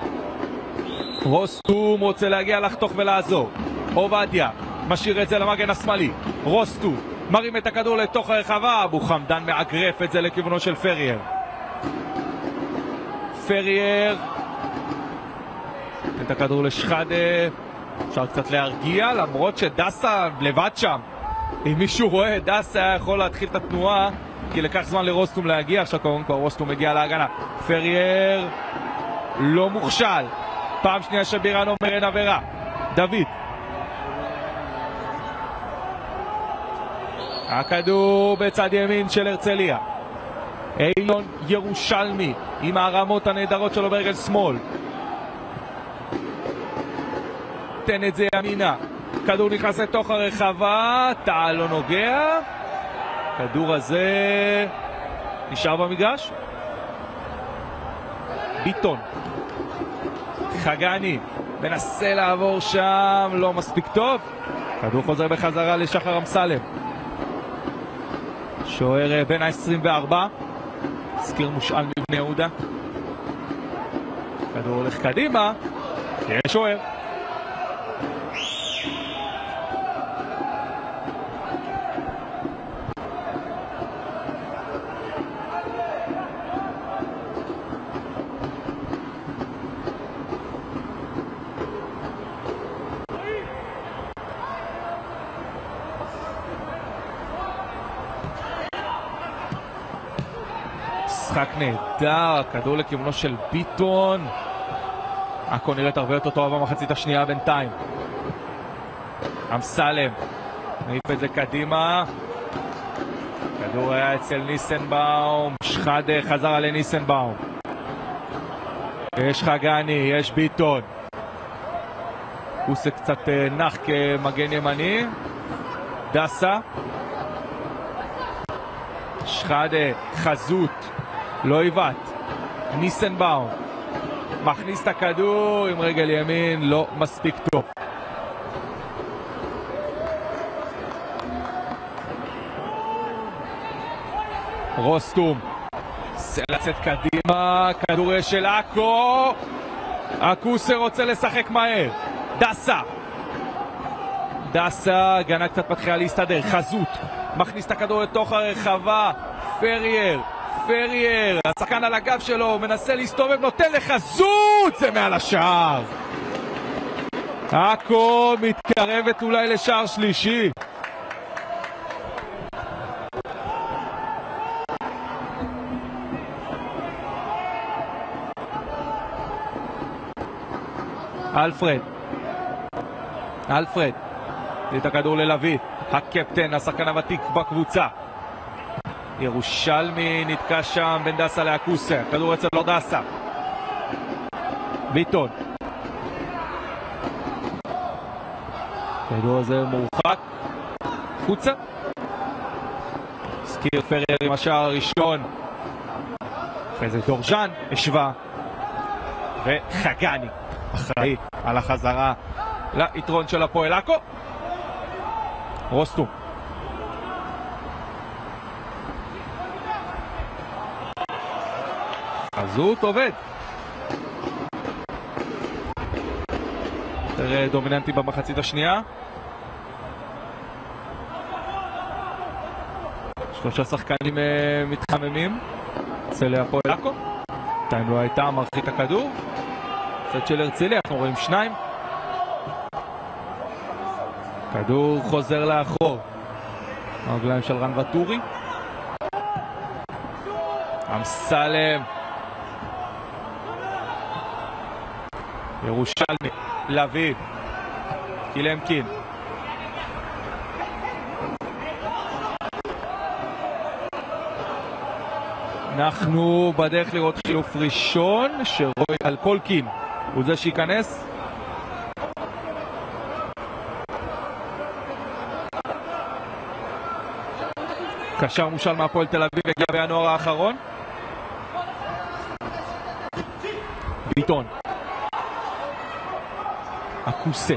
רוסטום רוצה להגיע לחתוך ולעזור. עובדיה משאיר את זה למגן השמאלי. רוסטום מרים את הכדור לתוך הרחבה, אבו חמדן מאגרף את זה לכיוונו של פרייר. פרייר את הכדור לשחדה, אפשר קצת להרגיע למרות שדסה לבד שם. אם מישהו רואה, דסה היה יכול להתחיל את התנועה כי לקח זמן לרוסטום להגיע. עכשיו כמובן כבר רוסטום מגיע להגנה. פרייר לא מוכשל, פעם שנייה שבירן אומר אין עבירה. דוד, הכדור בצד ימין של הרצליה. אילון ירושלמי עם הרמות הנהדרות שלו ברגל שמאל, תן את זה ימינה, כדור נכנס לתוך הרחבה, טל לא נוגע, כדור הזה נשאר במגרש. ביטון, חגני מנסה לעבור שם, לא מספיק טוב, כדור חוזר בחזרה לשחר אמסלם. שוער בין ה-24, סקיר מושאל מבני יהודה. כדור הולך קדימה, יש שוער. משחק נהדר, כדור לכיוונו של ביטון. עכו נראית הרבה יותר טובה במחצית השנייה בינתיים. אמסלם מעיף את זה קדימה, כדור היה אצל ניסנבאום. שחדה חזרה לניסנבאום, יש חגני, יש ביטון. עושה קצת נח כמגן ימני. דסה, שחדה, חזות, לא עיוות. ניסנבאום מכניס את הכדור עם רגל ימין, לא מספיק טוב. רוסטום זה לצאת קדימה, כדור של עכו. עכוסה רוצה לשחק מהר. דסה, דסה, הגנה קצת מתחילה להסתדר. חזות מכניס את הכדור לתוך הרחבה. פרייר, פרייר, השחקן על הגב שלו, מנסה להסתובב, נותן לחזות, זה מעל השער. עכו מתקרבת אולי לשער שלישי. אלפרד, אלפרד, את הכדור ללוי, הקפטן, השחקן הוותיק בקבוצה. ירושלמי נתקע שם בין דסה לעכוסה, כדור אצל דסה. ביטון, כדור הזה מורחק חוצה. סקיר פרייר עם השער הראשון, אחרי זה דורז'אן השווה, וחגני אחראי על החזרה ליתרון של הפועל עכו. רוסטום, חזות עובד, יותר דומיננטי במחצית השנייה. שלושה שחקנים מתחממים אצל הפועל עכו. בינתיים לא הייתה מרחיק את הכדור. צד של הרצליה אנחנו רואים שניים. כדור חוזר לאחור, הרגליים של רן וטורי. אמסלם, ירושלמי, לוי, קילמקין, אנחנו בדרך לראות חילוף ראשון, שרוי אלקולקין הוא זה שייכנס. קשר מושל מהפועל תל אביב, הגיע בינואר האחרון. ביטון, אקוסה,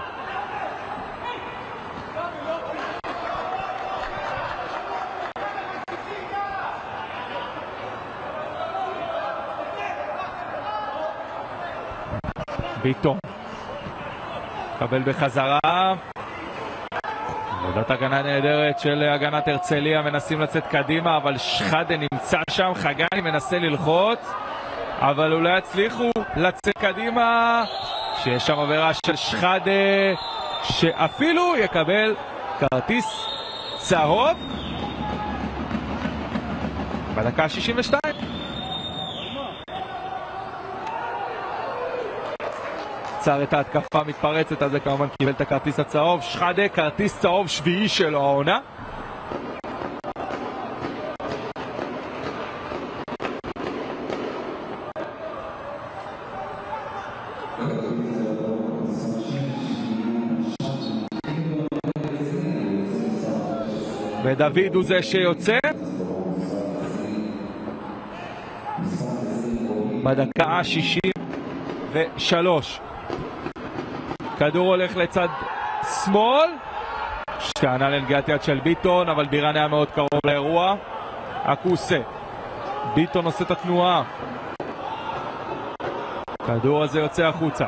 ביטון קבל בחזרה. עבודת הגנה נהדרת של הגנת הרצליה, מנסים לצאת קדימה אבל שחדה נמצא שם, חגני מנסה ללחוץ אבל אולי יצליחו לצאת קדימה, שיש שם עבירה של שחדה שאפילו יקבל כרטיס צהוב בדקה 62. עצר את ההתקפה מתפרצת, אז זה כמובן קיבל את הכרטיס הצהוב. שחדה, כרטיס צהוב שביעי שלו העונה. ודוד הוא זה שיוצא בדקה 63. כדור הולך לצד שמאל, שטענה לנגיעת יד של ביטון, אבל בירן היה מאוד קרוב לאירוע. אקוסה, ביטון עושה את התנועה, כדור הזה יוצא החוצה.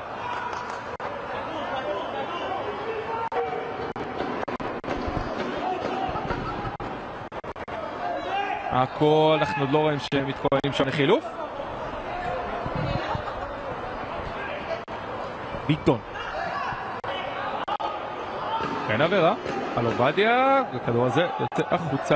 הכל, אנחנו עוד לא רואים שהם מתכוננים שם לחילוף. ביטון, אין עבירה על עובדיה, הכדור הזה יוצא החוצה.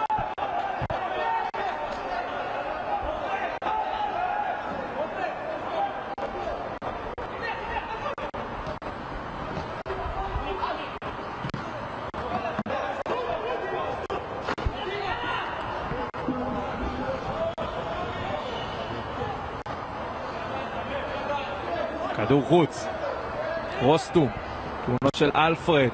כדור חוץ, רוסטום, תמונות של אלפרד,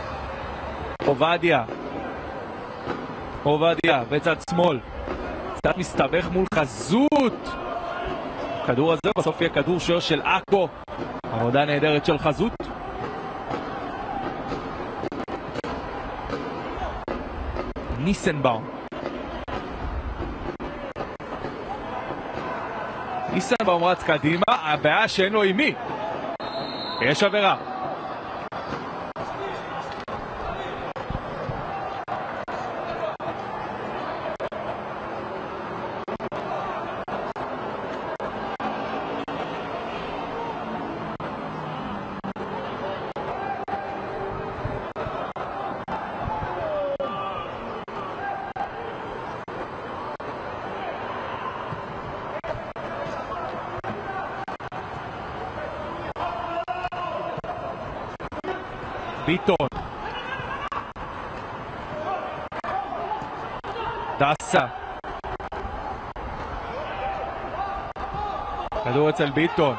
עובדיה בצד שמאל, קצת מסתבך מול חזות. כדור הזה בסוף יהיה כדור שוער של אקו, עבודה נהדרת של חזות. ניסנבאום, רץ קדימה, הבעיה שאין לו עם מי. יש עבירה. ביטון, דסה, כדור אצל ביטון,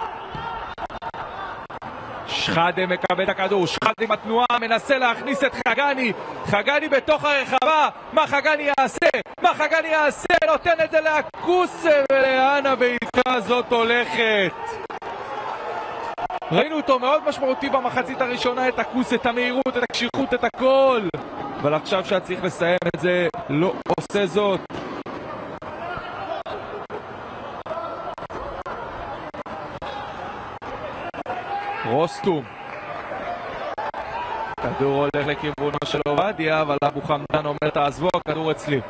שחדה מקבל את הכדור, שחדה עם התנועה, מנסה להכניס את חגני, חגני בתוך הרחבה, מה חגני יעשה? נותן את זה לאקוסה, ולאן הבעיטה הזאת הולכת. ראינו אותו מאוד משמעותי במחצית הראשונה, את אקוסה, את המהירות, את הקשיחות, את הכל, אבל עכשיו שצריך לסיים את זה לא עושה זאת. רוסטום, כדור הולך לכיוונו של עובדיה, אבל אבו חמדן אומר תעזבו, הכדור אצלי.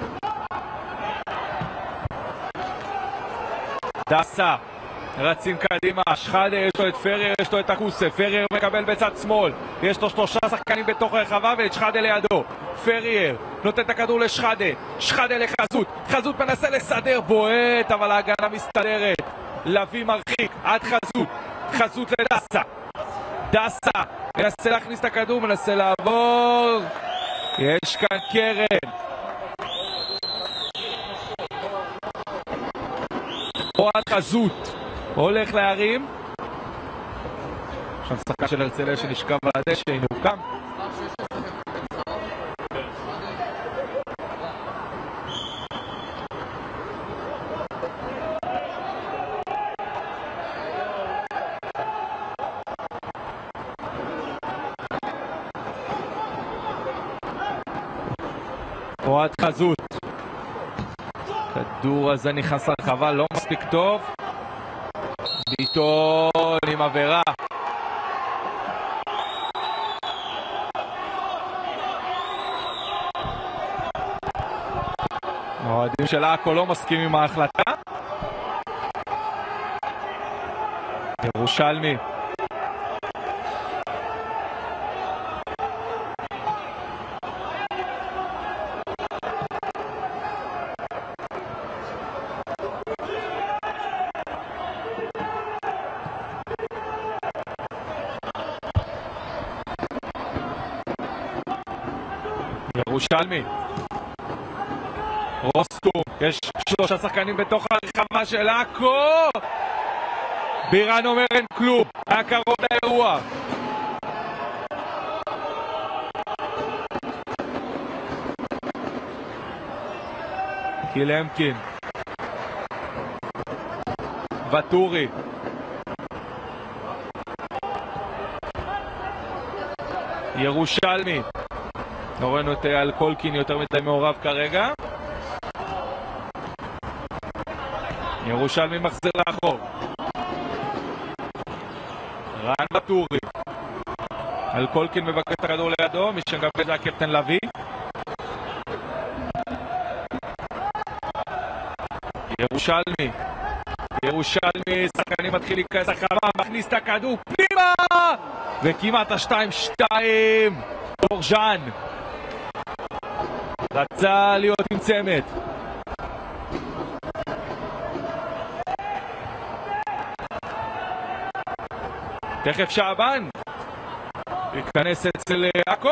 דסה, רצים קדימה, שחאדה, יש לו את פרייר, יש לו את אקוסה, פרייר מקבל בצד שמאל, יש לו 3 שחקנים בתוך הרחבה ואת שחאדה לידו. פרייר נותן את הכדור לשחאדה, שחאדה לחזות, חזות מנסה לסדר, בועט, אבל ההגנה מסתדרת. לוי מרחיק, עד חזות, חזות לדסה, דסה מנסה להכניס את הכדור, מנסה לעבור, יש כאן קרן. אוהד חזות הולך להרים, עכשיו שחקן של הרצליה שנשכב על הדשא, הנה הוא קם. אוהד חזות, כדור הזה נכנס לרחבה, לא מספיק טוב, ביטון עם עבירה. האוהדים של עכו לא מסכים עם ההחלטה. ירושלמי ירושלמי, רוסטום, יש 3 שחקנים בתוך הרחבה של עכו, בירן אומר אין כלום, היה קרוב לאירוע. קילמקין, וטורי, ירושלמי, לא ראינו את אלקולקין יותר מדי מעורב כרגע. ירושלמי מחזיר לאחור, רן וטורי, אלקולקין מבקש את הכדור לידו, מי שמקבל זה הקפטן לוי. ירושלמי, שחקנים מתחיל להיכנס לחמה, מכניס את הכדור פנימה וכמעט ה-2-2. דורז'אן רצה להיות עם צמד, תכף שעבן ייכנס אצל עכו.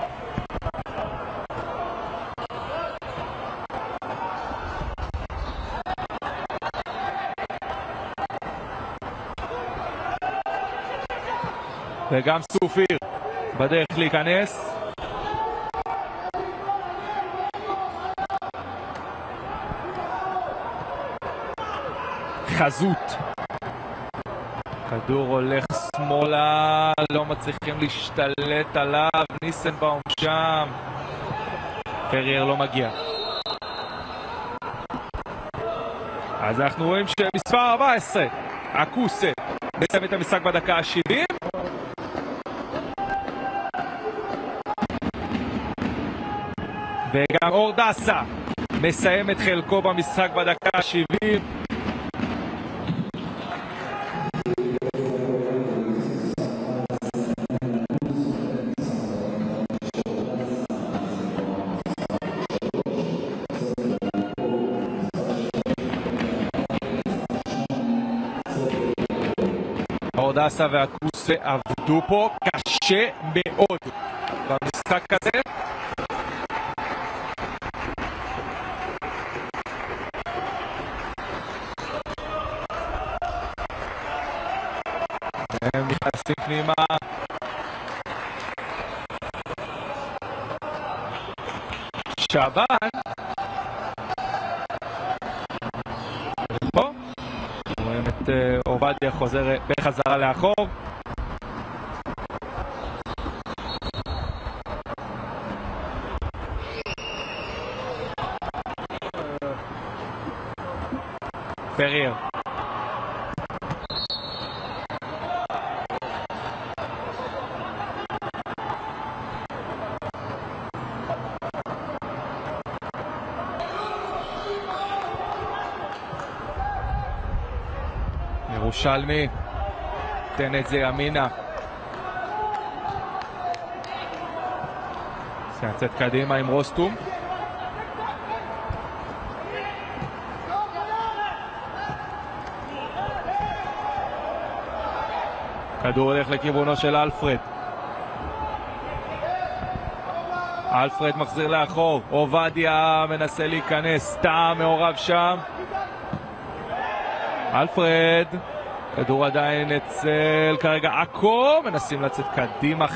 וגם סופיר בדרך להיכנס. חזות, כדור הולך שמאלה, לא מצליחים להשתלט עליו, ניסנבאום שם, פרייר לא מגיע. אז אנחנו רואים שמספר 14 אקוסה מסיים את המשחק בדקה ה-70. וגם אור דסה מסיים את חלקו במשחק בדקה ה-70. אור דסה והקוסה עבדו פה קשה מאוד במשחק הזה. הם נכנסים פנימה, שעבן פה רואים את עובדיה חוזר בחזרה לאחור. פרייר ירושלמי תן את זה ימינה, זה יצאת קדימה עם רוסטום, כדור הולך לכיוונו של אלפרד, אלפרד מחזיר לאחור, עובדיה מנסה להיכנס, סתם מעורב שם, אלפרד, כדור עדיין אצל כרגע אקו, מנסים לצאת קדימה,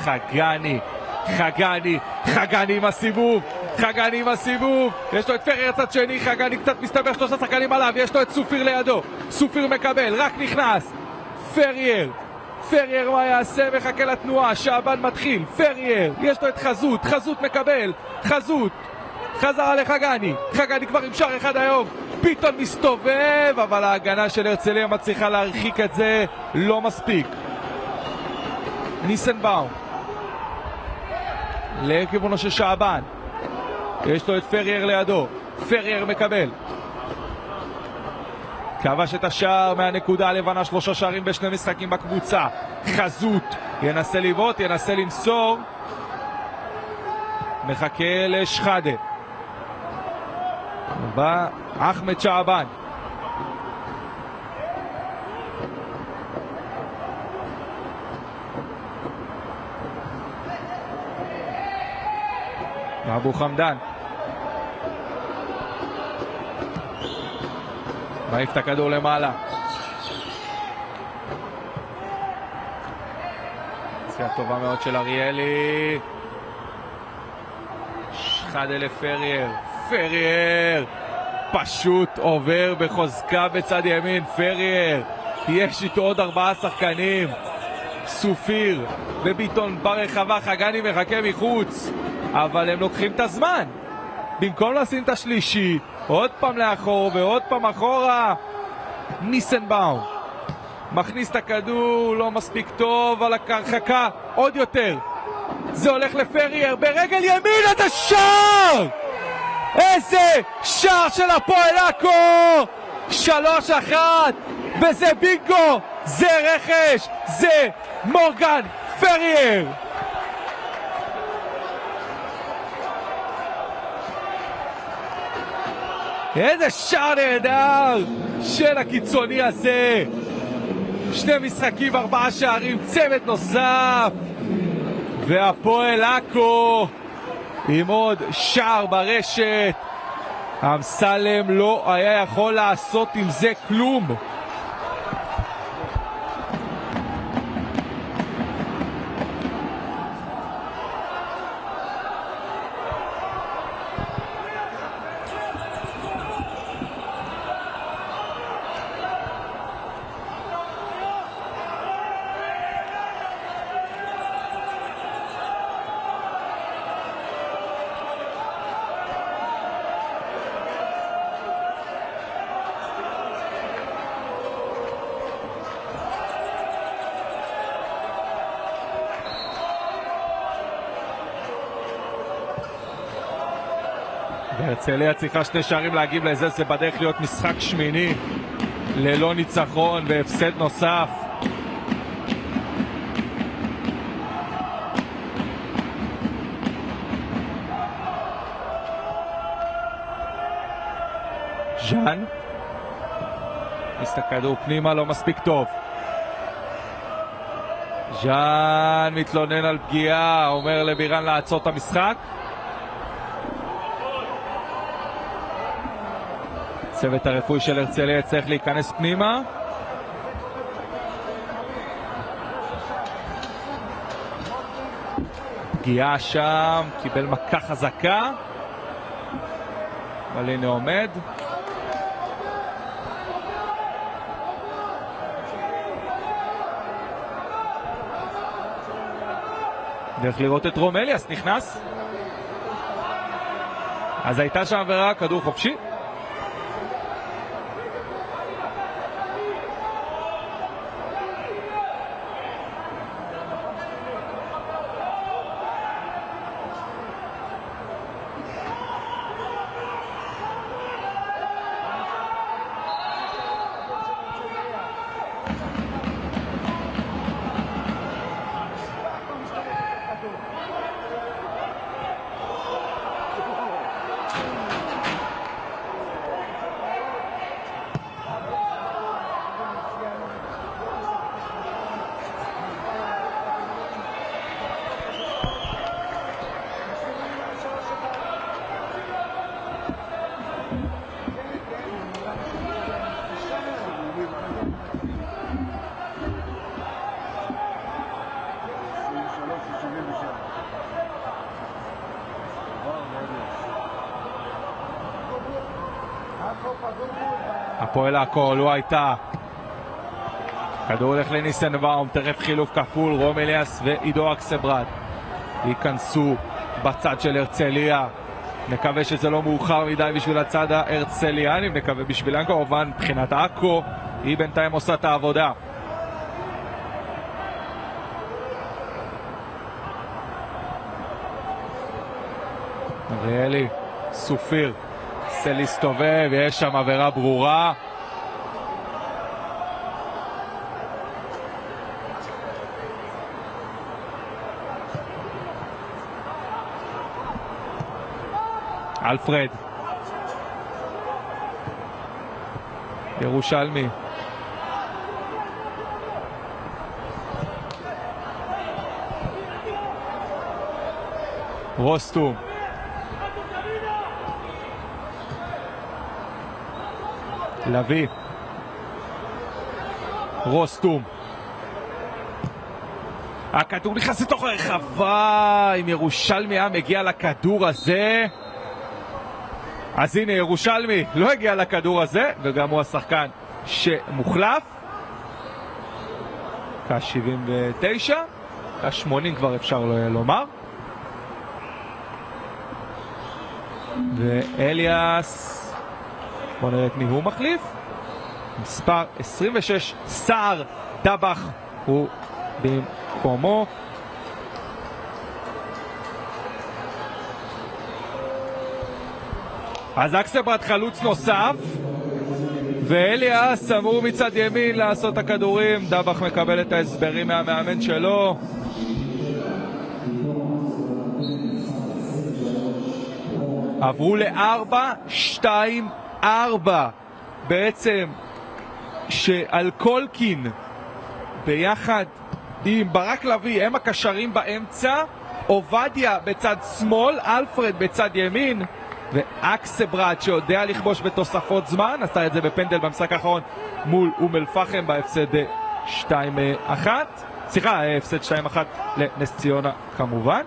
חגני עם הסיבוב, יש לו את פרייר צד שני, חגני קצת מסתבר, 3 שחקנים עליו, יש לו את סופיר לידו, סופיר מקבל, רק נכנס, פרייר מה יעשה? מחכה לתנועה, שעבן מתחיל, פרייר, יש לו את חזות מקבל, חזרה לחגני כבר עם שער אחד היום, ביטון מסתובב, אבל ההגנה של הרצליה מצליחה להרחיק את זה, לא מספיק. ניסנבאום לכיוונו של שעבן, יש לו את פרייר לידו, פרייר מקבל, כבש את השער מהנקודה הלבנה, 3 שערים בשני משחקים בקבוצה. חזות ינסה לבעוט, ינסה למסור, מחכה לשחדה, בא אחמד שעבן, אבו חמדן מעיף את הכדור למעלה, יציאה טובה מאוד של אריאלי, שחדה פרייר פשוט עובר בחוזקה בצד ימין, פרייר יש איתו עוד 4 שחקנים, סופיר וביטון ברחבה, חגני מחכה מחוץ, אבל הם לוקחים את הזמן, במקום לשים את השלישי עוד פעם לאחור ועוד פעם אחורה. ניסנבאום מכניס את הכדור, לא מספיק טוב, על הקרחקה עוד יותר, זה הולך לפרייר ברגל ימין, את השער, איזה שער של הפועל עכו, 3-1, וזה בינגו, זה רכש, זה מורגן פרייר. איזה שער נהדר של הקיצוני הזה, 2 משחקים 4 שערים, צמד נוסף, והפועל עכו עם עוד שער ברשת. אמסלם לא היה יכול לעשות עם זה כלום. הרצליה צריכה 2 שערים להגיב לזה, זה בדרך להיות משחק שמיני ללא ניצחון והפסד נוסף. ז'אן מסתכדור פנימה, לא מספיק טוב, ז'אן מתלונן על פגיעה, אומר לבירן לעצור את המשחק. צוות הרפואי של הרצליה צריך להיכנס פנימה. פגיעה שם, קיבל מכה חזקה, אבל הנה עומד. דרך לראות את רומליאס נכנס, אז הייתה שם עבירה, כדור חופשי. הפועל עכו לא הייתה. כדור הולך לניסנבאום, תכף חילוף כפול, רום אליאס ועידו אקסברד ייכנסו בצד של הרצליה. נקווה שזה לא מאוחר מדי בשביל הצד ההרצליאני, נקווה בשבילם כמובן. מבחינת עכו היא בינתיים עושה את העבודה. אריאלי, סופיר, ניסה להסתובב, יש שם עבירה ברורה. אלפרד, ירושלמי, רוסטום, לוי, רוסטום, הכדור נכנס לתוך הרחבה. אם ירושלמי היה מגיע לכדור הזה, אז הנה ירושלמי לא הגיע לכדור הזה, וגם הוא השחקן שמוחלף. כ-79, כ-80 כבר אפשר לומר. ואליאס, בוא נראה את מי הוא מחליף. מספר 26, סער דבח הוא במקומו. אז אקסברד חלוץ נוסף, ואליאס אמור מצד ימין לעשות את הכדורים. דבח מקבל את ההסברים מהמאמן שלו. עברו ל-4-2-4 בעצם, שעל קולקין ביחד עם ברק לוי הם הקשרים באמצע, עובדיה בצד שמאל, אלפרד בצד ימין, ואקסברד שיודע לכבוש בתוספות זמן, עשה את זה בפנדל במשחק האחרון מול אום אל פחם בהפסד 2-1, סליחה, הפסד 2-1 לנס ציונה כמובן.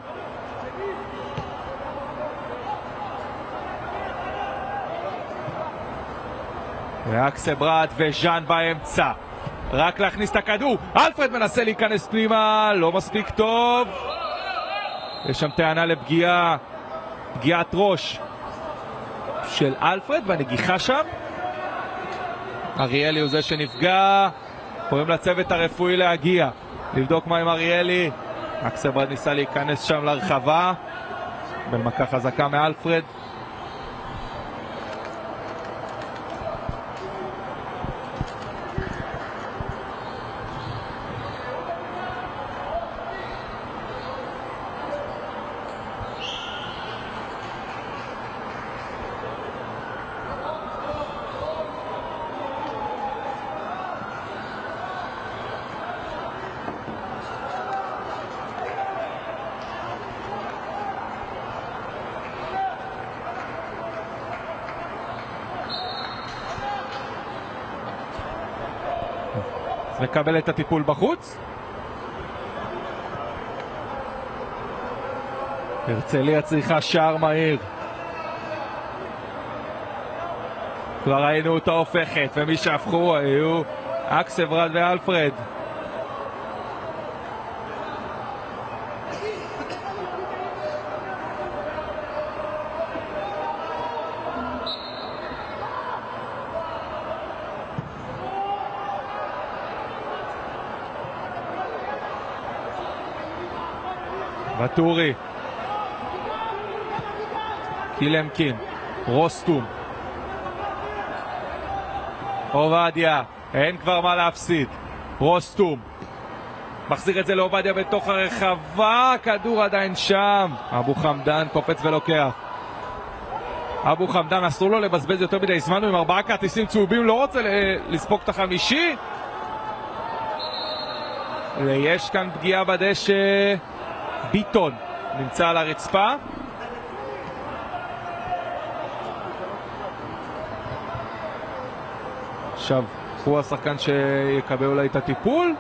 ואקסברד וז'אן באמצע, רק להכניס את הכדור. אלפרד מנסה להיכנס פנימה, לא מספיק טוב. יש שם טענה לפגיעה, פגיעת ראש של אלפרד בנגיחה שם. אריאלי הוא זה שנפגע. קוראים לצוות הרפואי להגיע לבדוק מה עם אריאלי. אקסברד ניסה להיכנס שם לרחבה, במכה חזקה מאלפרד. מקבל את הטיפול בחוץ. הרצליה צריכה שער מהיר. כבר ראינו אותה הופכת, ומי שהפכו היו אקסברד ואלפרד. וטורי, קילמקין, רוסטום, עובדיה, אין כבר מה להפסיד. רוסטום מחזיר את זה לעובדיה בתוך הרחבה, כדור עדיין שם. אבו חמדן קופץ ולוקח. אבו חמדן אסור לו לבזבז יותר מדי זמן, עם 4 כרטיסים צהובים, לא רוצה לספוג את החמישי. ויש כאן פגיעה בדשא. ביטון נמצא על הרצפה. עכשיו הוא השחקן שיקבל אולי את הטיפול.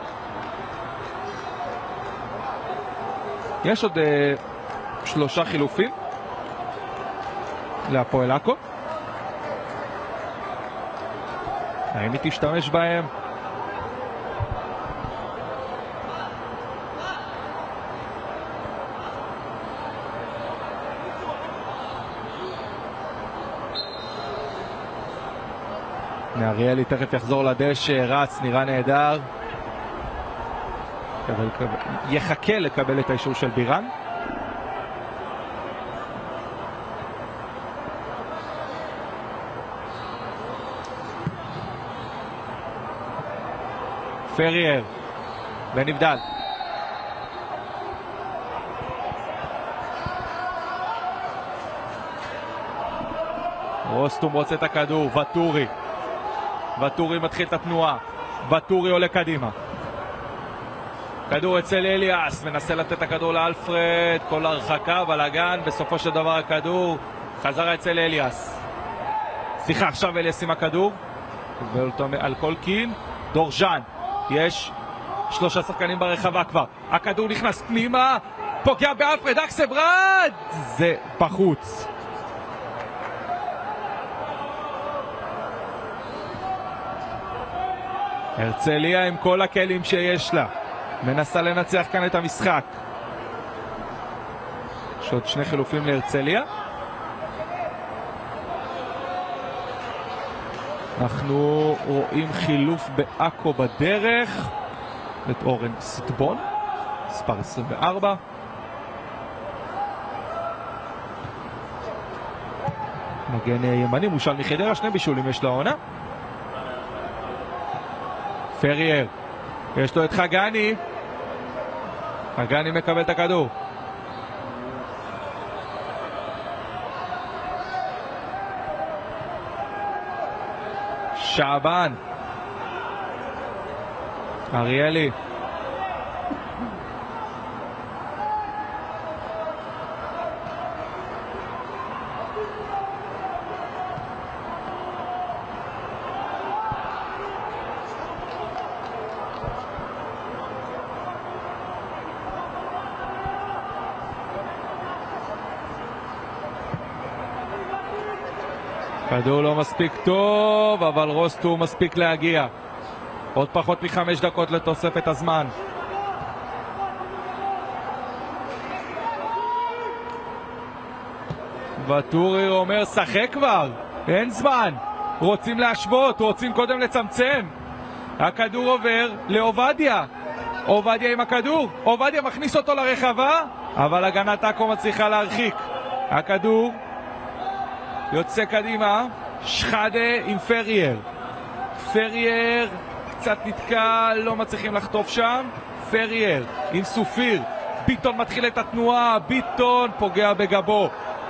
יש עוד 3 חילופים להפועל עכו. האם היא תשתמש בהם? אריאלי תכף יחזור לדשא, רץ, נראה נהדר. יחכה לקבל את האישור של בירן. פרייר, בן נבדל. רוסטום רוצה את הכדור, וטורי. וטורי מתחיל את התנועה, וטורי עולה קדימה. כדור אצל אליאס, מנסה לתת את הכדור לאלפרד, כל הרחקה, בלגן, בסופו של דבר הכדור חזרה אצל אליאס. סליחה, עכשיו אליאס עם הכדור, על כל קין, דורז'אן, יש 3 שחקנים ברחבה כבר, הכדור נכנס פנימה, פוגע באלפרד, אקסברד, זה בחוץ. הרצליה עם כל הכלים שיש לה מנסה לנצח כאן את המשחק. יש עוד 2 חילופים להרצליה. אנחנו רואים חילוף באקו בדרך את אורן סיטבון, מספר 24. מגן ימני מושל מחדרה, 2 בישולים יש לעונה. פרייר, יש לו את חגני. חגני מקבל את הכדור. שעבן. אריאלי. כדור לא מספיק טוב, אבל רוסטום מספיק להגיע. עוד פחות מ5 דקות לתוספת הזמן. וטורי אומר, שחק כבר, אין זמן. רוצים להשוות, רוצים קודם לצמצם. הכדור עובר לעובדיה. עובדיה עם הכדור, עובדיה מכניס אותו לרחבה, אבל הגנת עכו מצליחה להרחיק. הכדור יוצא קדימה, שחדה עם פרייר. פרייר קצת נתקע, לא מצליחים לחטוף שם. פרייר עם סופיר. ביטון מתחיל את התנועה, ביטון פוגע בגבו.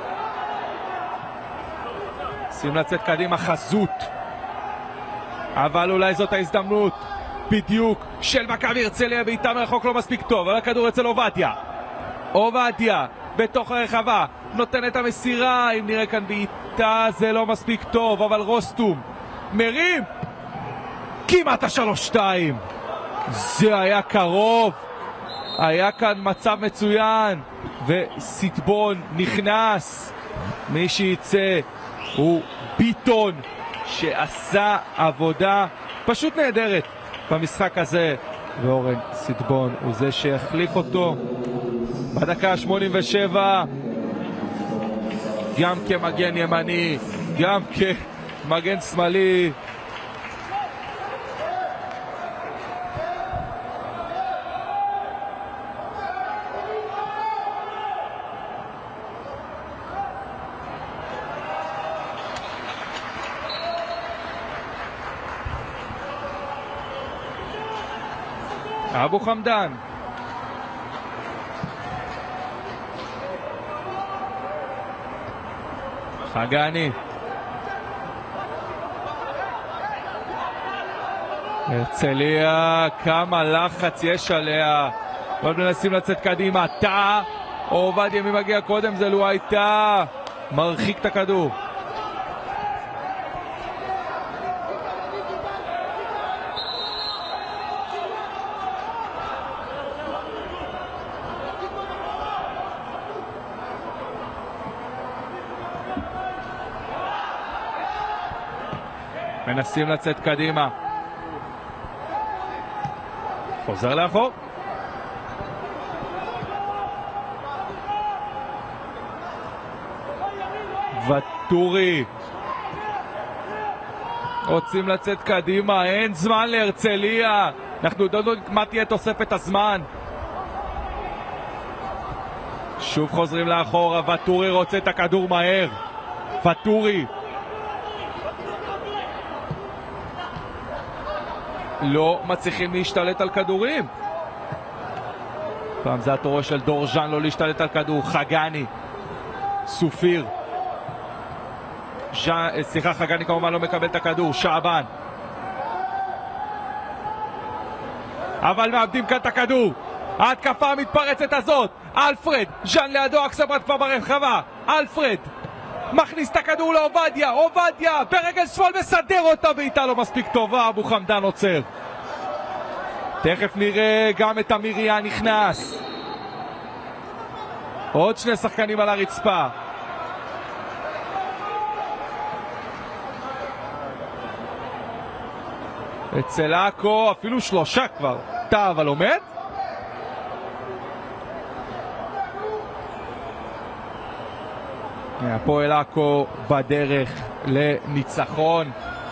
שים לצאת קדימה חזות. אבל אולי זאת ההזדמנות בדיוק של מכבי הרצליה, בעיטה מרחוק לא מספיק טוב, אבל הכדור אצל עובדיה. עובדיה בתוך הרחבה נותן את המסירה, אם נראה כאן בעיטה זה לא מספיק טוב, אבל רוסטום מרים כמעט 3-2. זה היה קרוב, היה כאן מצב מצוין, וסיטבון נכנס. מי שיצא הוא ביטון, שעשה עבודה פשוט נהדרת במשחק הזה, ואורן סיטבון הוא זה שהחליף אותו בדקה 87, גם כמגן ימני, גם כמגן שמאלי. אבו חמדן. חגני. הרצליה, כמה לחץ יש עליה. עוד מנסים לצאת קדימה. תא. עובדיה מי מגיע קודם, זה לא הייתה. מרחיק את הכדור. מנסים לצאת קדימה. חוזר לאחור. וטורי. רוצים לצאת קדימה, אין זמן להרצליה. אנחנו יודעים מה תהיה תוספת הזמן. שוב חוזרים לאחורה, וטורי רוצה את הכדור מהר. וטורי. לא מצליחים להשתלט על כדורים. פעם זה התורה של דורז'אן לא להשתלט על כדור. חגני. סופיר. סליחה, חגני כמובן לא מקבל את הכדור. שעבן. אבל מאבדים כאן את הכדור. ההתקפה המתפרצת הזאת. אלפרד. ז'אן לידו, אקסברת כבר ברחבה. אלפרד. מכניס את הכדור לעובדיה. עובדיה ברגל שמאל מסדר אותה בעיטה לא מספיק טובה. אבו חמדן עוצר. תכף נראה גם את אמיריה נכנס. עוד שני שחקנים על הרצפה. אצל עכו אפילו שלושה כבר. תא אבל עומד. הפועל עכו בדרך לניצחון.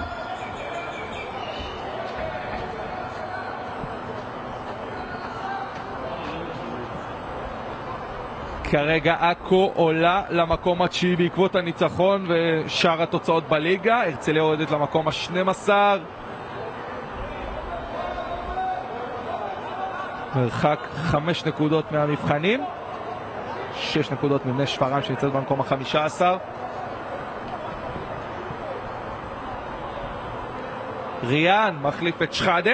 כרגע עכו עולה למקום התשיעי בעקבות הניצחון ושאר התוצאות בליגה. הרצליה יורדת למקום ה-12. מרחק 5 נקודות מהמבחנים. 6 נקודות מבני שפרעם שנמצאת במקום ה-15. ריאן מחליף את שחאדה.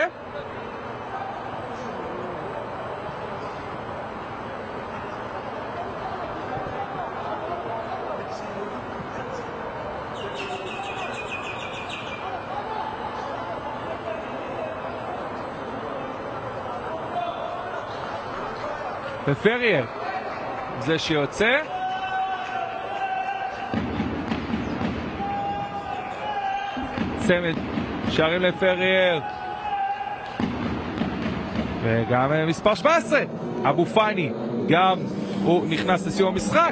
ופרייר זה שיוצא. צמד שערים לפרייר. וגם מספר 17 אבו פאני גם הוא נכנס לסיום המשחק.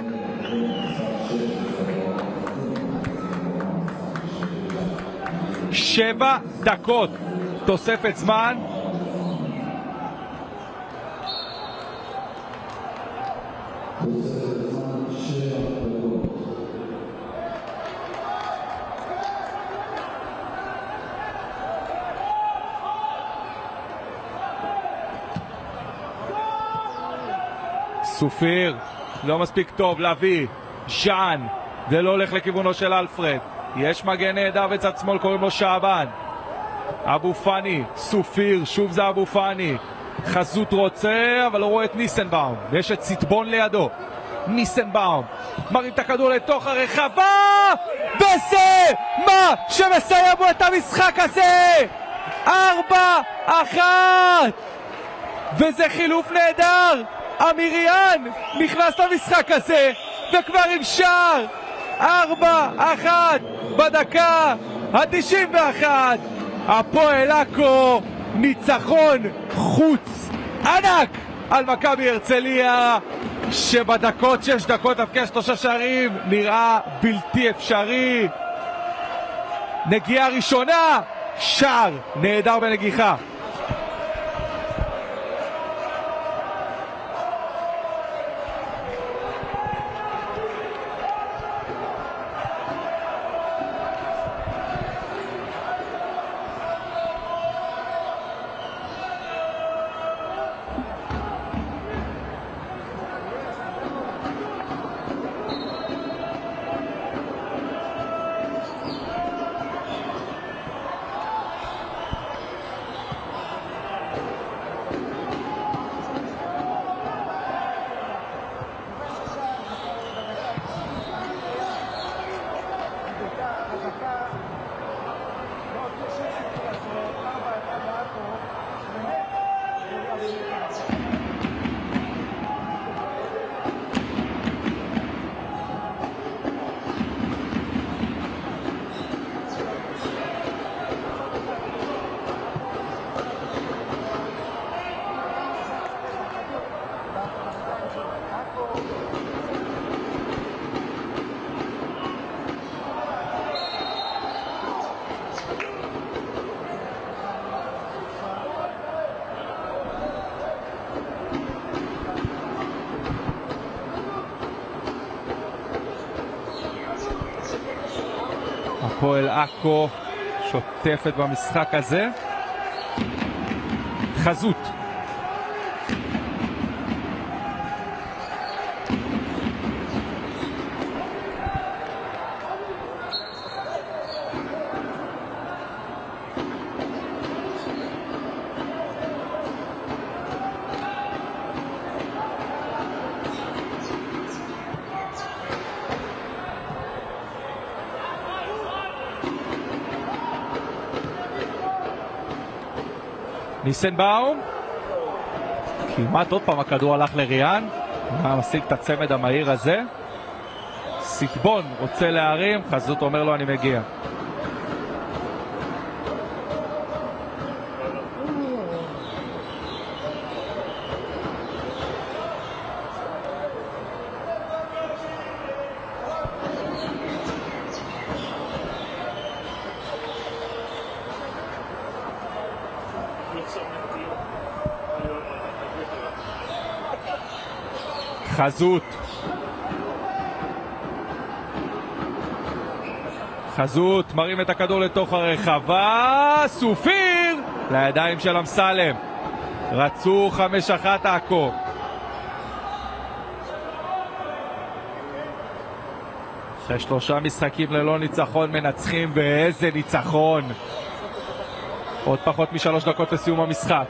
שבע דקות תוספת זמן. סופיר לא מספיק טוב להביא. ז'אן זה לא הולך לכיוונו של אלפרד. יש מגן נהדר בצד שמאל קוראים לו שעבן. אבו פאני. סופיר שוב זה אבו פאני. חזות רוצה אבל הוא רואה את ניסנבאום ויש את סיטבון לידו. ניסנבאום מרים את הכדור לתוך הרחבה וזה מה שמסיים את המשחק הזה. 4-1 וזה חילוף נהדר. אמיריאן נכנס למשחק הזה וכבר עם שער. 4-1 בדקה ה-91. הפועל עכו ניצחון חוץ ענק על מכבי הרצליה שבדקות 6 דקות הבקיע 3 שערים. נראה בלתי אפשרי. נגיעה ראשונה, שער נהדר בנגיחה. הפועל עכו שוטפת במשחק הזה. חזות. ניסנבאום, כמעט עוד פעם הכדור הלך לריאן, משיג את הצמד המהיר הזה. סיטבון רוצה להרים, חזות אומר לו אני מגיע. חזות. חזות מרים את הכדור לתוך הרחבה. סופיר לידיים של אמסלם. רצו 5-1 עכו. אחרי 3 משחקים ללא ניצחון מנצחים, ואיזה ניצחון. עוד פחות מ3 דקות לסיום המשחק.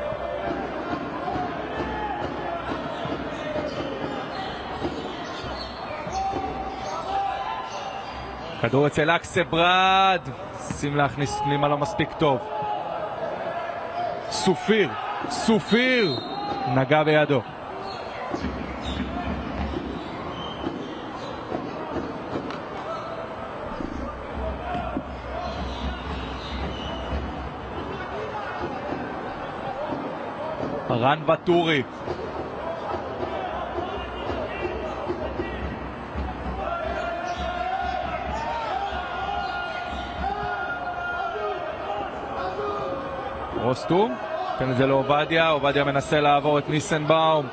כדור אצל אקסברד, שים להכניס פנימה לא מספיק טוב. סופיר נגע בידו. רן וטורי. רוסטום, תן את זה לעובדיה, עובדיה מנסה לעבור את ניסנבאום.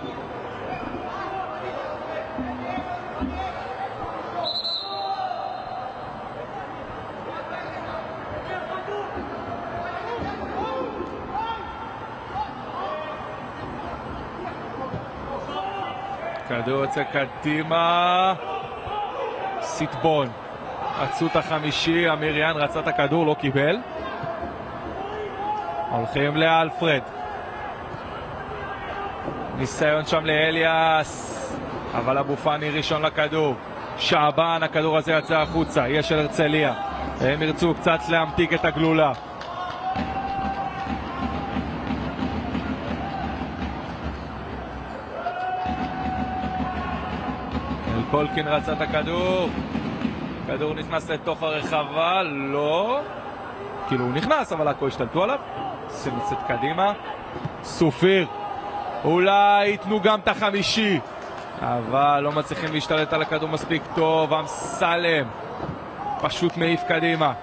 כדור יוצא קדימה. סיטבון, רצו את החמישי, אמיר יאן רצה את הכדור, לא קיבל. הולכים לאלפרד. ניסיון שם לאליאס, אבל אבו פאני ראשון לכדור. שעבן, הכדור הזה יצא החוצה, יש של הרצליה. הם ירצו קצת להמתיק את הגלולה. אלקולקין רצה את הכדור. כדור נכנס לתוך הרחבה, לא. כאילו הוא נכנס, אבל עכו השתלטו עליו. נצאת קדימה. סופיר, אולי ייתנו גם את החמישי, אבל לא מצליחים להשתלט על הכדור מספיק טוב. אמסלם פשוט מעיף קדימה.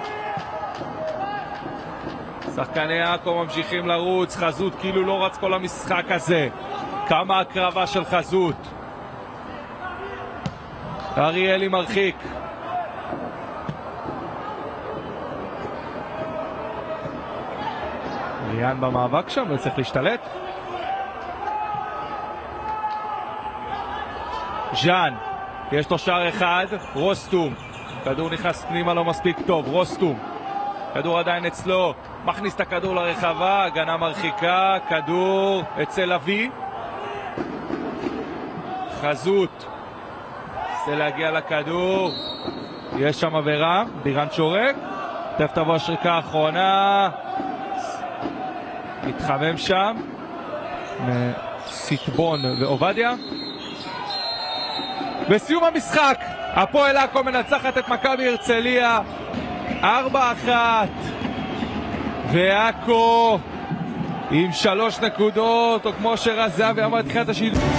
שחקני עכו ממשיכים לרוץ. חזות כאילו לא רץ כל המשחק הזה. כמה הקרבה של חזות. אריאלי מרחיק. ריאן במאבק שם, לא צריך להשתלט. ז'אן, יש לו שער אחד. רוסטום, כדור נכנס פנימה לא מספיק טוב. רוסטום, כדור עדיין אצלו, מכניס את הכדור לרחבה, הגנה מרחיקה, כדור אצל אבי. חזות רוצה להגיע לכדור, יש שם עבירה, בירן שורק. תכף תבוא השריקה האחרונה, מתחמם שם סיטבון ועובדיה. בסיום המשחק הפועל עכו מנצחת את מכבי הרצליה 4-1, ועכו עם 3 נקודות, או כמו שרזבי אמר תחילת השידור.